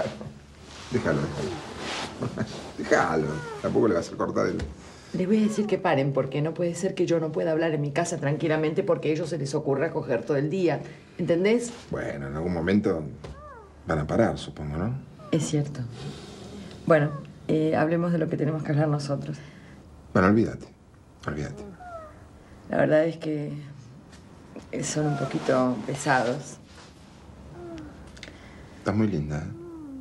Déjalo. Tampoco le vas a cortar el... Les voy a decir que paren, porque no puede ser que yo no pueda hablar en mi casa tranquilamente porque a ellos se les ocurra coger todo el día. ¿Entendés? Bueno, en algún momento van a parar, supongo, ¿no? Es cierto. Bueno, hablemos de lo que tenemos que hablar nosotros. Bueno, olvídate. La verdad es que son un poquito pesados. Estás muy linda, ¿eh?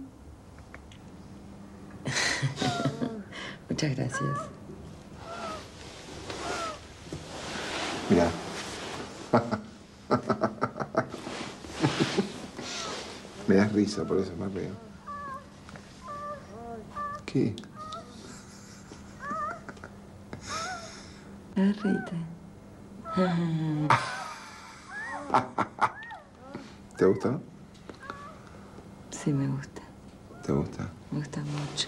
Muchas gracias. Mira. Me das risa, por eso me río. ¿Qué? Reíte. ¿Te gusta? Sí, me gusta. ¿Te gusta? Me gusta mucho.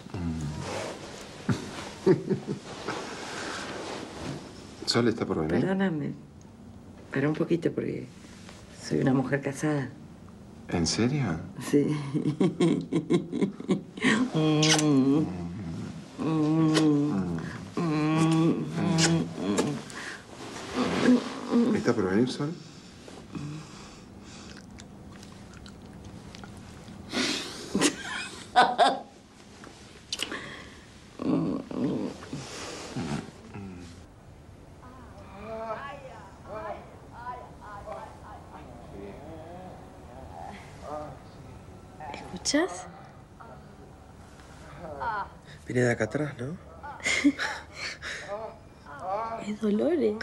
¿Sol está por venir? Perdóname. Para un poquito porque soy una mujer casada. ¿En serio? Sí. ¿Está por venir, Sol? ¿Escuchas? Viene de acá atrás, ¿no? Es Dolores.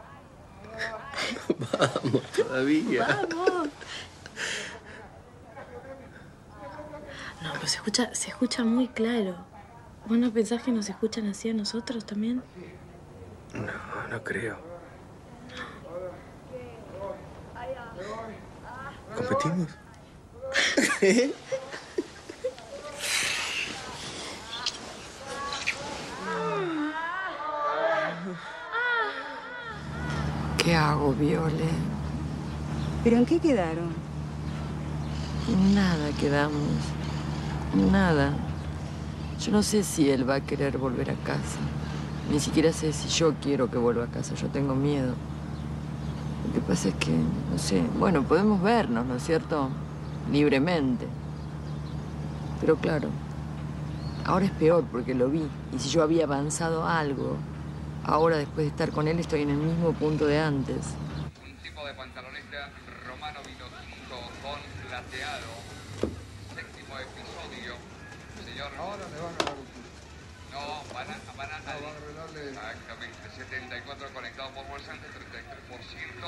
Vamos, todavía. Vamos. No, pero se escucha muy claro. ¿Vos no pensás que nos escuchan así a nosotros también? No creo. ¿Competimos? ¿Qué hago, Viole? ¿Pero en qué quedaron? Nada quedamos. Nada. Yo no sé si él va a querer volver a casa. Ni siquiera sé si yo quiero que vuelva a casa. Yo tengo miedo. Lo que pasa es que, no sé, bueno, podemos vernos, ¿no es cierto? Libremente. Pero claro, ahora es peor porque lo vi. Y si yo había avanzado algo, ahora después de estar con él estoy en el mismo punto de antes. Un tipo de pantaloneta romano vino tinto con plateado. Séptimo episodio. Señor. Ahora le van a dar un tiro. No, van a revelarle. Exactamente. 74 conectados por pulsante, 33%.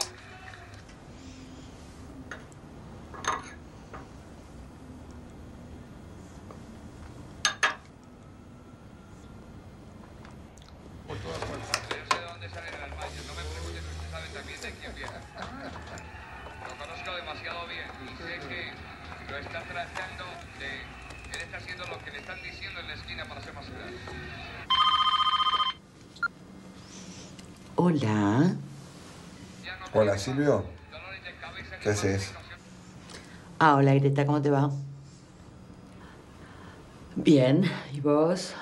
Hola. Hola, Silvio. ¿Qué haces? Ah, hola, Greta, ¿cómo te va? Bien, ¿y vos?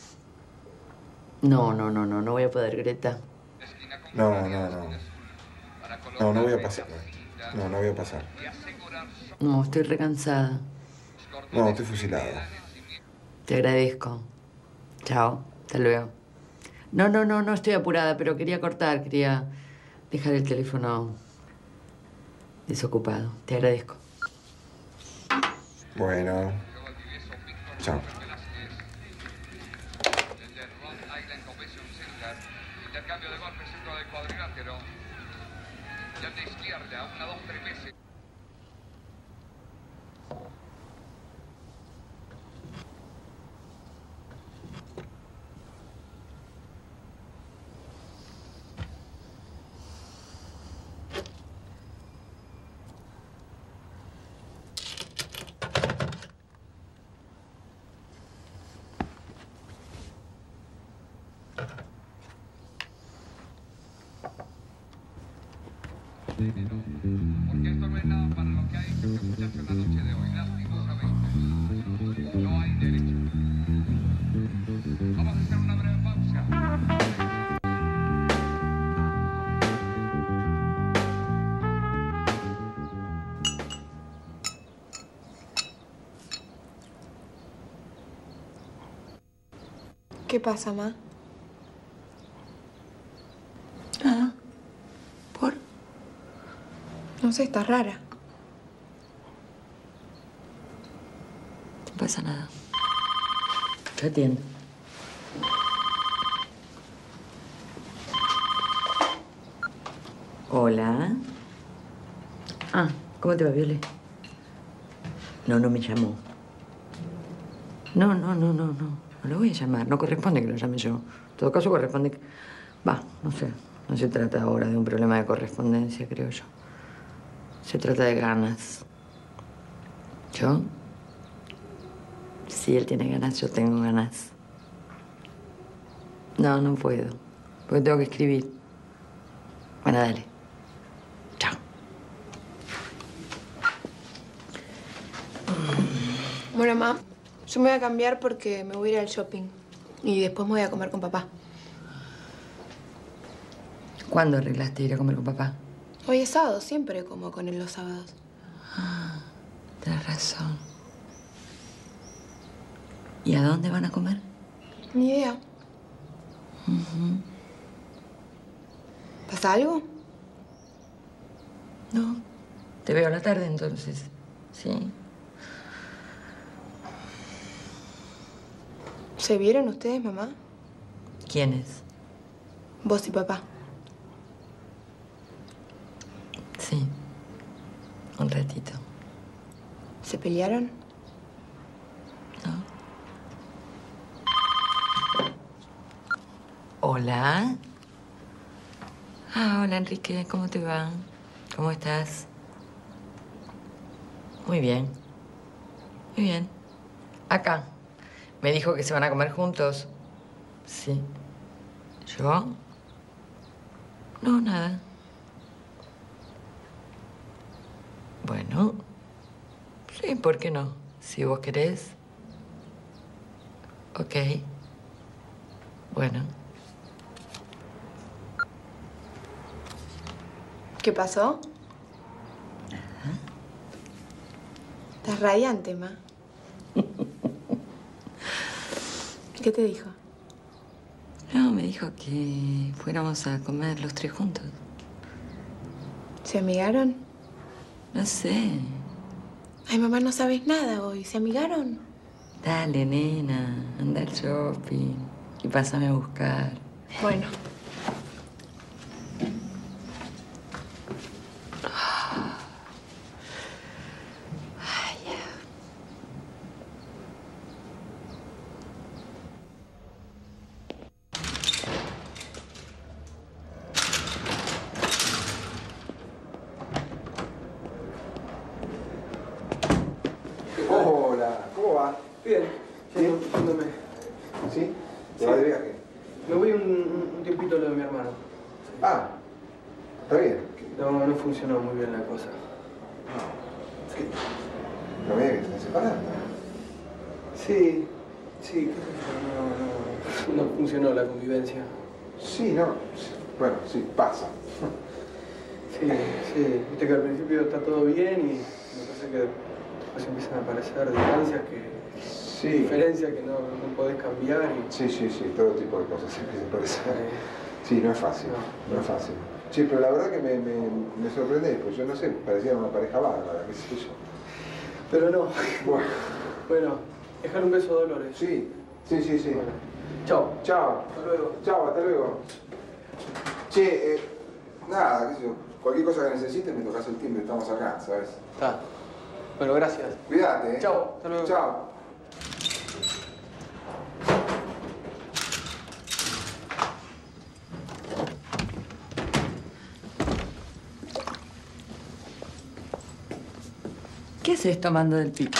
No voy a poder, Greta. No voy a pasar. No voy a pasar. No, estoy recansada. No, estoy fusilado. Te agradezco. Chao, hasta luego. No estoy apurada, pero quería cortar, quería dejar el teléfono desocupado. Te agradezco. Bueno. Chao. Intercambio de golpes centro del cuadrilátero. Ya de izquierda, 1, 2, 3 veces. Porque esto no es nada para lo que hay que escucharse en la noche de hoy, lastimosamente. No hay derecho. Vamos a hacer una breve pausa. ¿Qué pasa, ma? No sé, estás rara. No pasa nada. Yo atiendo. Hola. Ah, ¿cómo te va, Viole? No me llamó. No lo voy a llamar. No corresponde que lo llame yo. En todo caso, corresponde que... no sé. No se trata ahora de un problema de correspondencia, creo yo. Se trata de ganas. ¿Yo? Si él tiene ganas, yo tengo ganas. No puedo. Porque tengo que escribir. Bueno, dale. Chao. Bueno, ma, yo me voy a cambiar porque me voy a ir al shopping. Y después me voy a comer con papá. ¿Cuándo arreglaste ir a comer con papá? Hoy es sábado, siempre como con él los sábados. Tienes razón. ¿Y a dónde van a comer? Ni idea. ¿Pasa algo? No. Te veo a la tarde, entonces. Sí. ¿Se vieron ustedes, mamá? ¿Quiénes? Vos y papá. Sí. Un ratito. ¿Se pelearon? No. Hola. Hola, Enrique. ¿Cómo te va? ¿Cómo estás? Muy bien. Muy bien. Acá. Me dijo que se van a comer juntos. Sí. ¿Yo? No, nada. Bueno. Sí, ¿por qué no? Si vos querés. Ok. Bueno. ¿Qué pasó? Nada. Estás radiante, ma. ¿Qué te dijo? No, me dijo que fuéramos a comer los tres juntos. ¿Se amigaron? No sé. Ay, mamá, no sabes nada hoy. ¿Se amigaron? Dale, nena, anda al shopping y pásame a buscar. Bueno. Hola, ¿cómo va? Bien, ¿Sí? yéndome. ¿Sí? ¿Te vas de viaje? Me voy un tiempito a lo de mi hermano. Ah, está bien. No funcionó muy bien la cosa. No me digas que te estás separando. Sí, no funcionó la convivencia. Sí, no. Bueno, sí, pasa. Sí, viste que al principio está todo bien y me parece que después empiezan a aparecer distancias diferencias que no podés cambiar. Sí, todo tipo de cosas empiezan a aparecer. Sí, no es fácil, no es fácil. Sí, pero la verdad que me sorprende, pues yo no sé, parecía una pareja bárbara, qué sé yo. Pero no. Bueno, dejar un beso a Dolores. Sí. Bueno. Chao. Hasta luego. Chao, hasta luego. Che, nada, qué sé yo. Cualquier cosa que necesites, me tocas el timbre, estamos acá, ¿sabes? Está. Bueno, gracias. Cuídate, ¿eh? Chao. Hasta luego. Chao. ¿Qué haces tomando del pico?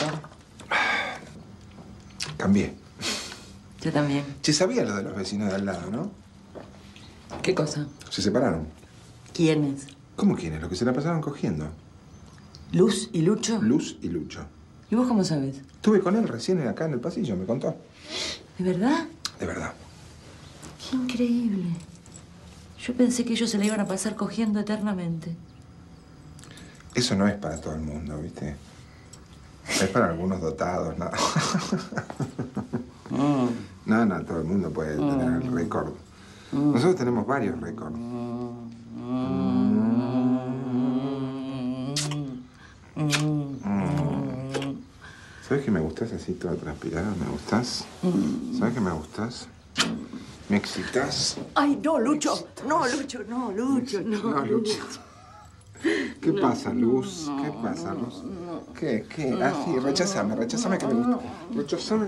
Cambié. Yo también. Che, sabía lo de los vecinos de al lado, ¿no? ¿Qué cosa? Se separaron. ¿Quiénes? ¿Cómo quiénes? Los que se la pasaron cogiendo. ¿Luz y Lucho? Luz y Lucho. ¿Y vos cómo sabes? Estuve con él recién acá en el pasillo, me contó. ¿De verdad? De verdad. Qué increíble. Yo pensé que ellos se la iban a pasar cogiendo eternamente. Eso no es para todo el mundo, ¿viste? Es para algunos dotados, ¿no? No, todo el mundo puede tener el récord. Nosotros tenemos varios récords. ¿Sabes que me gustas así toda transpirada? ¿Me gustas? ¿Sabes que me gustas? ¿Me excitas? Ay, no, Lucho. No, Lucho. ¿Qué pasa, Luz? ¿Qué pasa, Luz? ¿Qué? Ah, sí, recházame que me gusta. Recházame.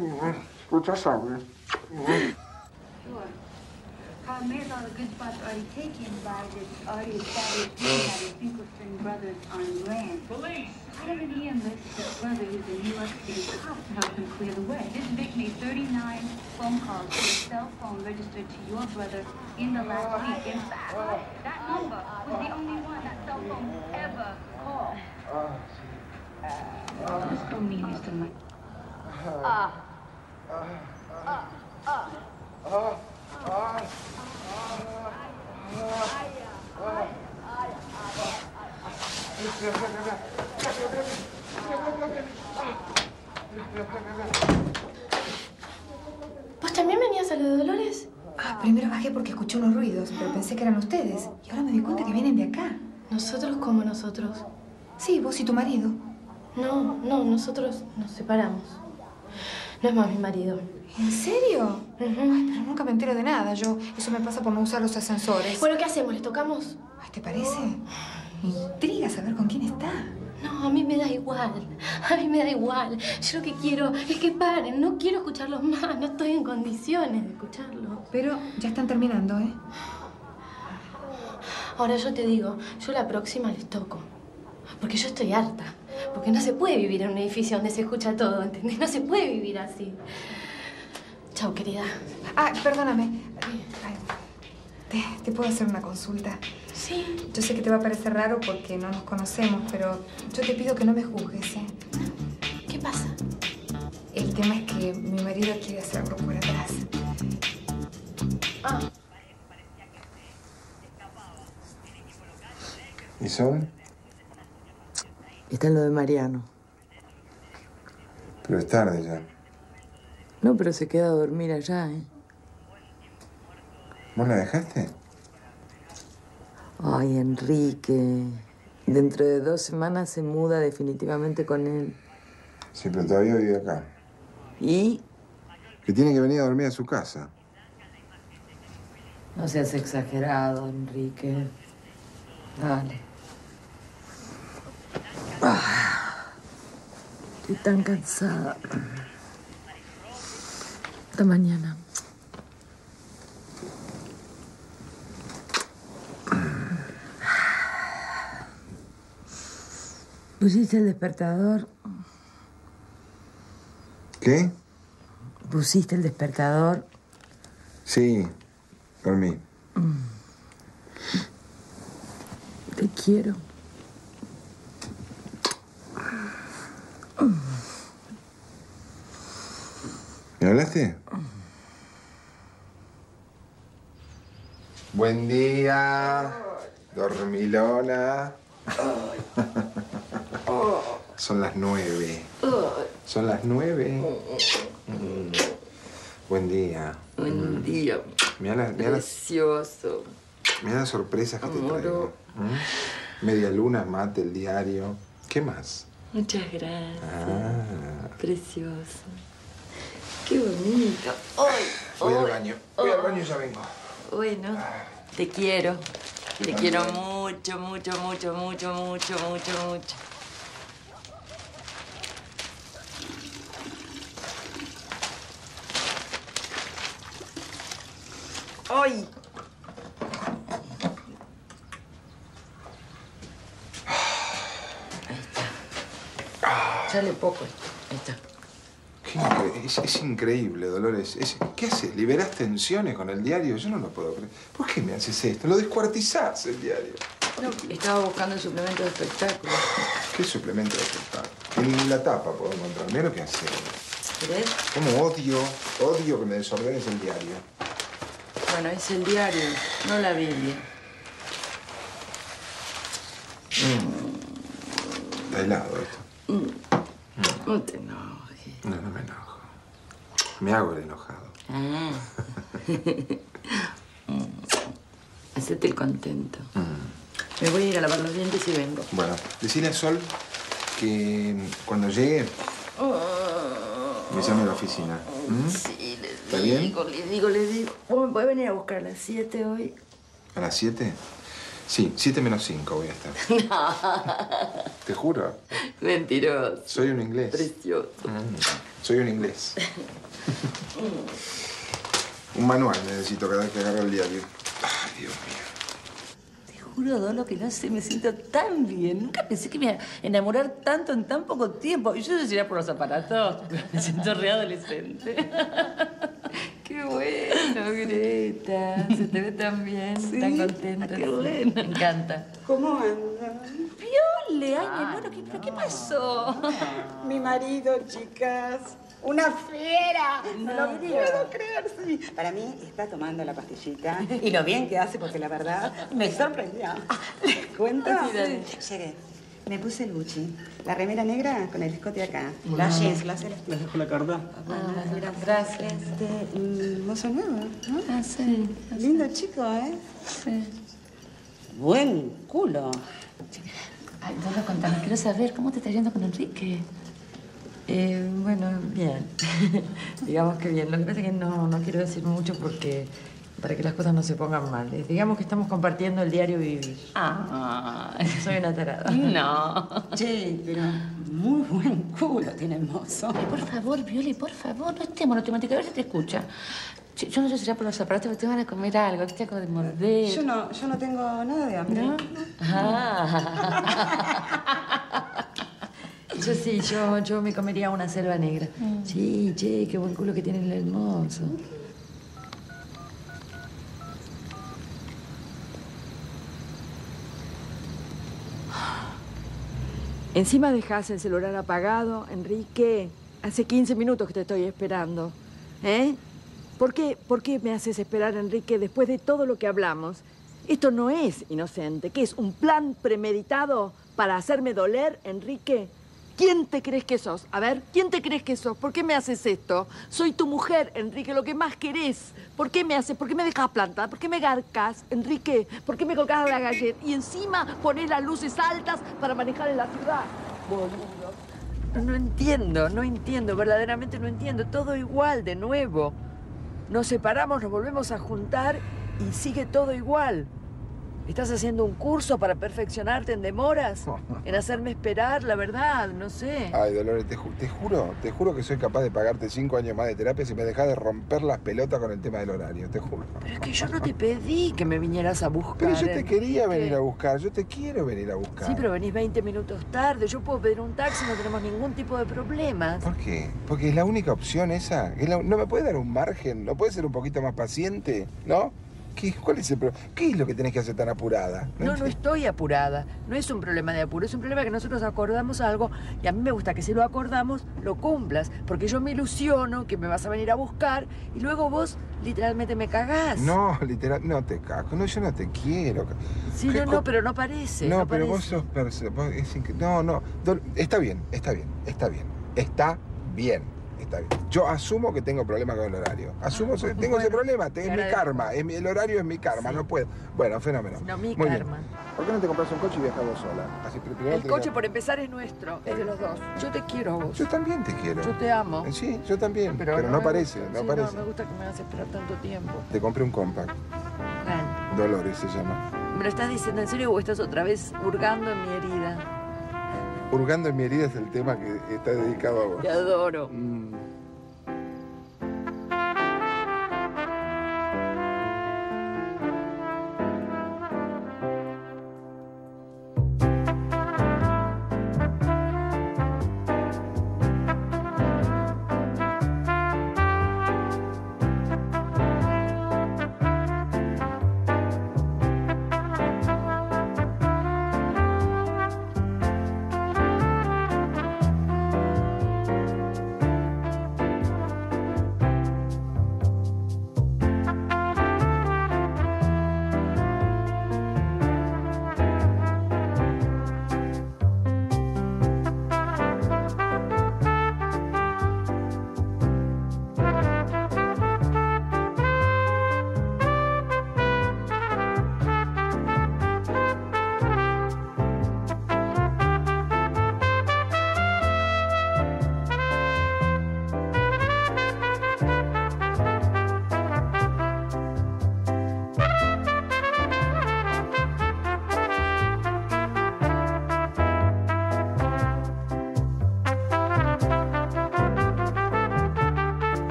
Made all the good spots already taken by this already established team that is Finkelstein Brothers on land. Police! Adam and Ian listed his brother, who's a New York City cop, to help him clear the way. This Vic made 39 phone calls to a cell phone registered to your brother in the last week. In fact, that number was the only one that cell phone ever called. Let's go meet Mr. Mike. ¿Vos también venías a lo de Dolores? Primero bajé porque escuché unos ruidos, pero pensé que eran ustedes. Y ahora me di cuenta que vienen de acá. ¿Nosotros como nosotros? Sí, vos y tu marido. No, nosotros nos separamos. No es más mi marido. ¿En serio? Ay, pero nunca me entero de nada. Eso me pasa por no usar los ascensores. Bueno, ¿qué hacemos? ¿Les tocamos? Ay, ¿te parece? Me intriga saber con quién está. No, a mí me da igual. A mí me da igual. Yo lo que quiero es que paren. No quiero escucharlos más. No estoy en condiciones de escucharlos. Pero ya están terminando, ¿eh? Ahora yo te digo, yo la próxima les toco. Porque yo estoy harta. Porque no se puede vivir en un edificio donde se escucha todo, ¿entendés? No se puede vivir así. Chao, querida. Perdóname. ¿Te puedo hacer una consulta? Sí. Yo sé que te va a parecer raro porque no nos conocemos, pero yo te pido que no me juzgues, ¿eh? ¿Qué pasa? El tema es que mi marido quiere hacerlo por atrás. ¿Y Sol? Está en lo de Mariano. Pero es tarde ya. No, pero se queda a dormir allá, ¿eh? ¿Vos la dejaste? Ay, Enrique. Dentro de 2 semanas se muda definitivamente con él. Sí, pero todavía vive acá. ¿Y? Que tiene que venir a dormir a su casa. No seas exagerado, Enrique. Dale. Estoy tan cansada. Hasta mañana. ¿Pusiste el despertador? ¿Qué? ¿Pusiste el despertador? Sí, dormí. Te quiero. ¿Me hablaste? Buen día, dormilona. Son las 9. Son las 9. Buen día. Buen día. Precioso. Mira las sorpresas que te traigo. Media luna, mate, el diario. ¿Qué más? Muchas gracias. Precioso. Qué bonito. Voy al baño. Voy al baño y ya vengo. Bueno, te quiero. Te quiero mucho, mucho, mucho, mucho, mucho, mucho, mucho. ¡Ay! Ahí está. Sale poco esto. Ahí está. Es increíble, Dolores. ¿Qué haces? ¿Liberás tensiones con el diario? Yo no lo puedo creer. ¿Por qué me haces esto? Lo descuartizás, el diario. No, estaba buscando el suplemento de espectáculo. ¿Qué suplemento de espectáculo? En la tapa puedo encontrar. Mira lo que haces. ¿Querés? Como odio que me desordenes el diario. Bueno, es el diario, no la Biblia. Está helado esto. No te enojes. No me enojo. Me hago el enojado. Hacete el contento. Me voy a ir a lavar los dientes y vengo. Bueno, decile a Sol que cuando llegue me llame a la oficina. Sí, ¿Está bien? le digo. ¿Vos me podés venir a buscar a las 7 hoy? ¿A las 7? Sí, 7 menos 5 voy a estar. No. Te juro. Mentiroso. Soy un inglés. Precioso. Soy un inglés. Un manual necesito cada vez que agarro el diario. Ay, Dios mío. Juro, Dolo, que no sé, me siento tan bien. Nunca pensé que me iba a enamorar tanto en tan poco tiempo. Y yo decía por los aparatos, me siento readolescente. Qué bueno, Greta. Se te ve tan bien, tan contenta. Qué bueno. Me encanta. ¿Cómo anda? Viole, ay, me muero. ¿Qué pasó? Mi marido, chicas. ¡Una fiera! No lo puedo creer, sí. Para mí está tomando la pastillita. Y lo bien que hace, porque la verdad me sorprendió. ¿Les cuento? Sí. Llegué. Me puse el Gucci. La remera negra con el escote acá. Las jeans, las celestes. Les dejo la carta. Gracias. Mozo nuevo, ¿no? Sí. Lindo chico, ¿eh? Sí. Buen culo. Ay, Dolo, contame, quiero saber, ¿cómo te está yendo con Enrique? Bueno, bien. Digamos que bien. Lo que pasa es que no quiero decir mucho porque... para que las cosas no se pongan mal. Digamos que estamos compartiendo el diario vivir. Soy una tarada. No. Che, pero muy buen culo tiene el mozo. Por favor, Viole, por favor, no estés monotemática. A ver si te escucha. Yo no sé si será por los aparatos, pero te van a comer algo. Te acabo de morder. Yo no tengo nada de hambre. ¿No? Yo sí, yo me comería una selva negra. Sí, che, qué buen culo que tiene el hermoso. Encima dejás el celular apagado, Enrique. Hace 15 minutos que te estoy esperando. ¿Eh? ¿Por qué me haces esperar, Enrique, después de todo lo que hablamos? Esto no es inocente. ¿Qué es? ¿Un plan premeditado para hacerme doler, Enrique? ¿Quién te crees que sos? A ver, ¿quién te crees que sos? ¿Por qué me haces esto? Soy tu mujer, Enrique, lo que más querés. ¿Por qué me haces? ¿Por qué me dejas plantada? ¿Por qué me garcas, Enrique? ¿Por qué me colgás la galleta? Y encima ponés las luces altas para manejar en la ciudad. Boludo. No entiendo, verdaderamente no entiendo. Todo igual, de nuevo. Nos separamos, nos volvemos a juntar y sigue todo igual. ¿Estás haciendo un curso para perfeccionarte en demoras? En hacerme esperar, la verdad, no sé. Ay, Dolores, te juro que soy capaz de pagarte 5 años más de terapia si me dejás de romper las pelotas con el tema del horario, te juro. Pero es que yo no te pedí que me vinieras a buscar. Pero yo te quería venir a buscar, yo te quiero venir a buscar. Sí, pero venís 20 minutos tarde. Yo puedo pedir un taxi, no tenemos ningún tipo de problemas. ¿Por qué? Porque es la única opción esa. ¿No me puedes dar un margen? ¿No puedes ser un poquito más paciente? ¿No? ¿Cuál es el problema? ¿Qué es lo que tenés que hacer tan apurada? No estoy apurada. No es un problema de apuro, es un problema que nosotros acordamos algo y a mí me gusta que si lo acordamos, lo cumplas. Porque yo me ilusiono que me vas a venir a buscar y luego vos literalmente me cagás. No, no te cago. No, yo no te quiero. Sí, pero no parece. No, pero vos sos... No. Está bien. Está bien. Yo asumo que tengo problemas con el horario. Tengo ese problema, es mi karma. El horario es mi karma, no puedo. Bueno, fenómeno. No, mi Muy karma. Bien. ¿Por qué no te compras un coche y viajas vos sola? Así, el coche, por empezar, es nuestro, es de los dos. Yo te quiero a vos. Yo también te quiero. Yo te amo. Sí, yo también. Pero no parece, no parece. No me gusta que me hagas esperar tanto tiempo. Te compré un compact. ¿Cuál? Dolores se llama. ¿Me lo estás diciendo en serio o estás otra vez hurgando en mi herida? Hurgando en mi herida es el tema que está dedicado a vos. Te adoro.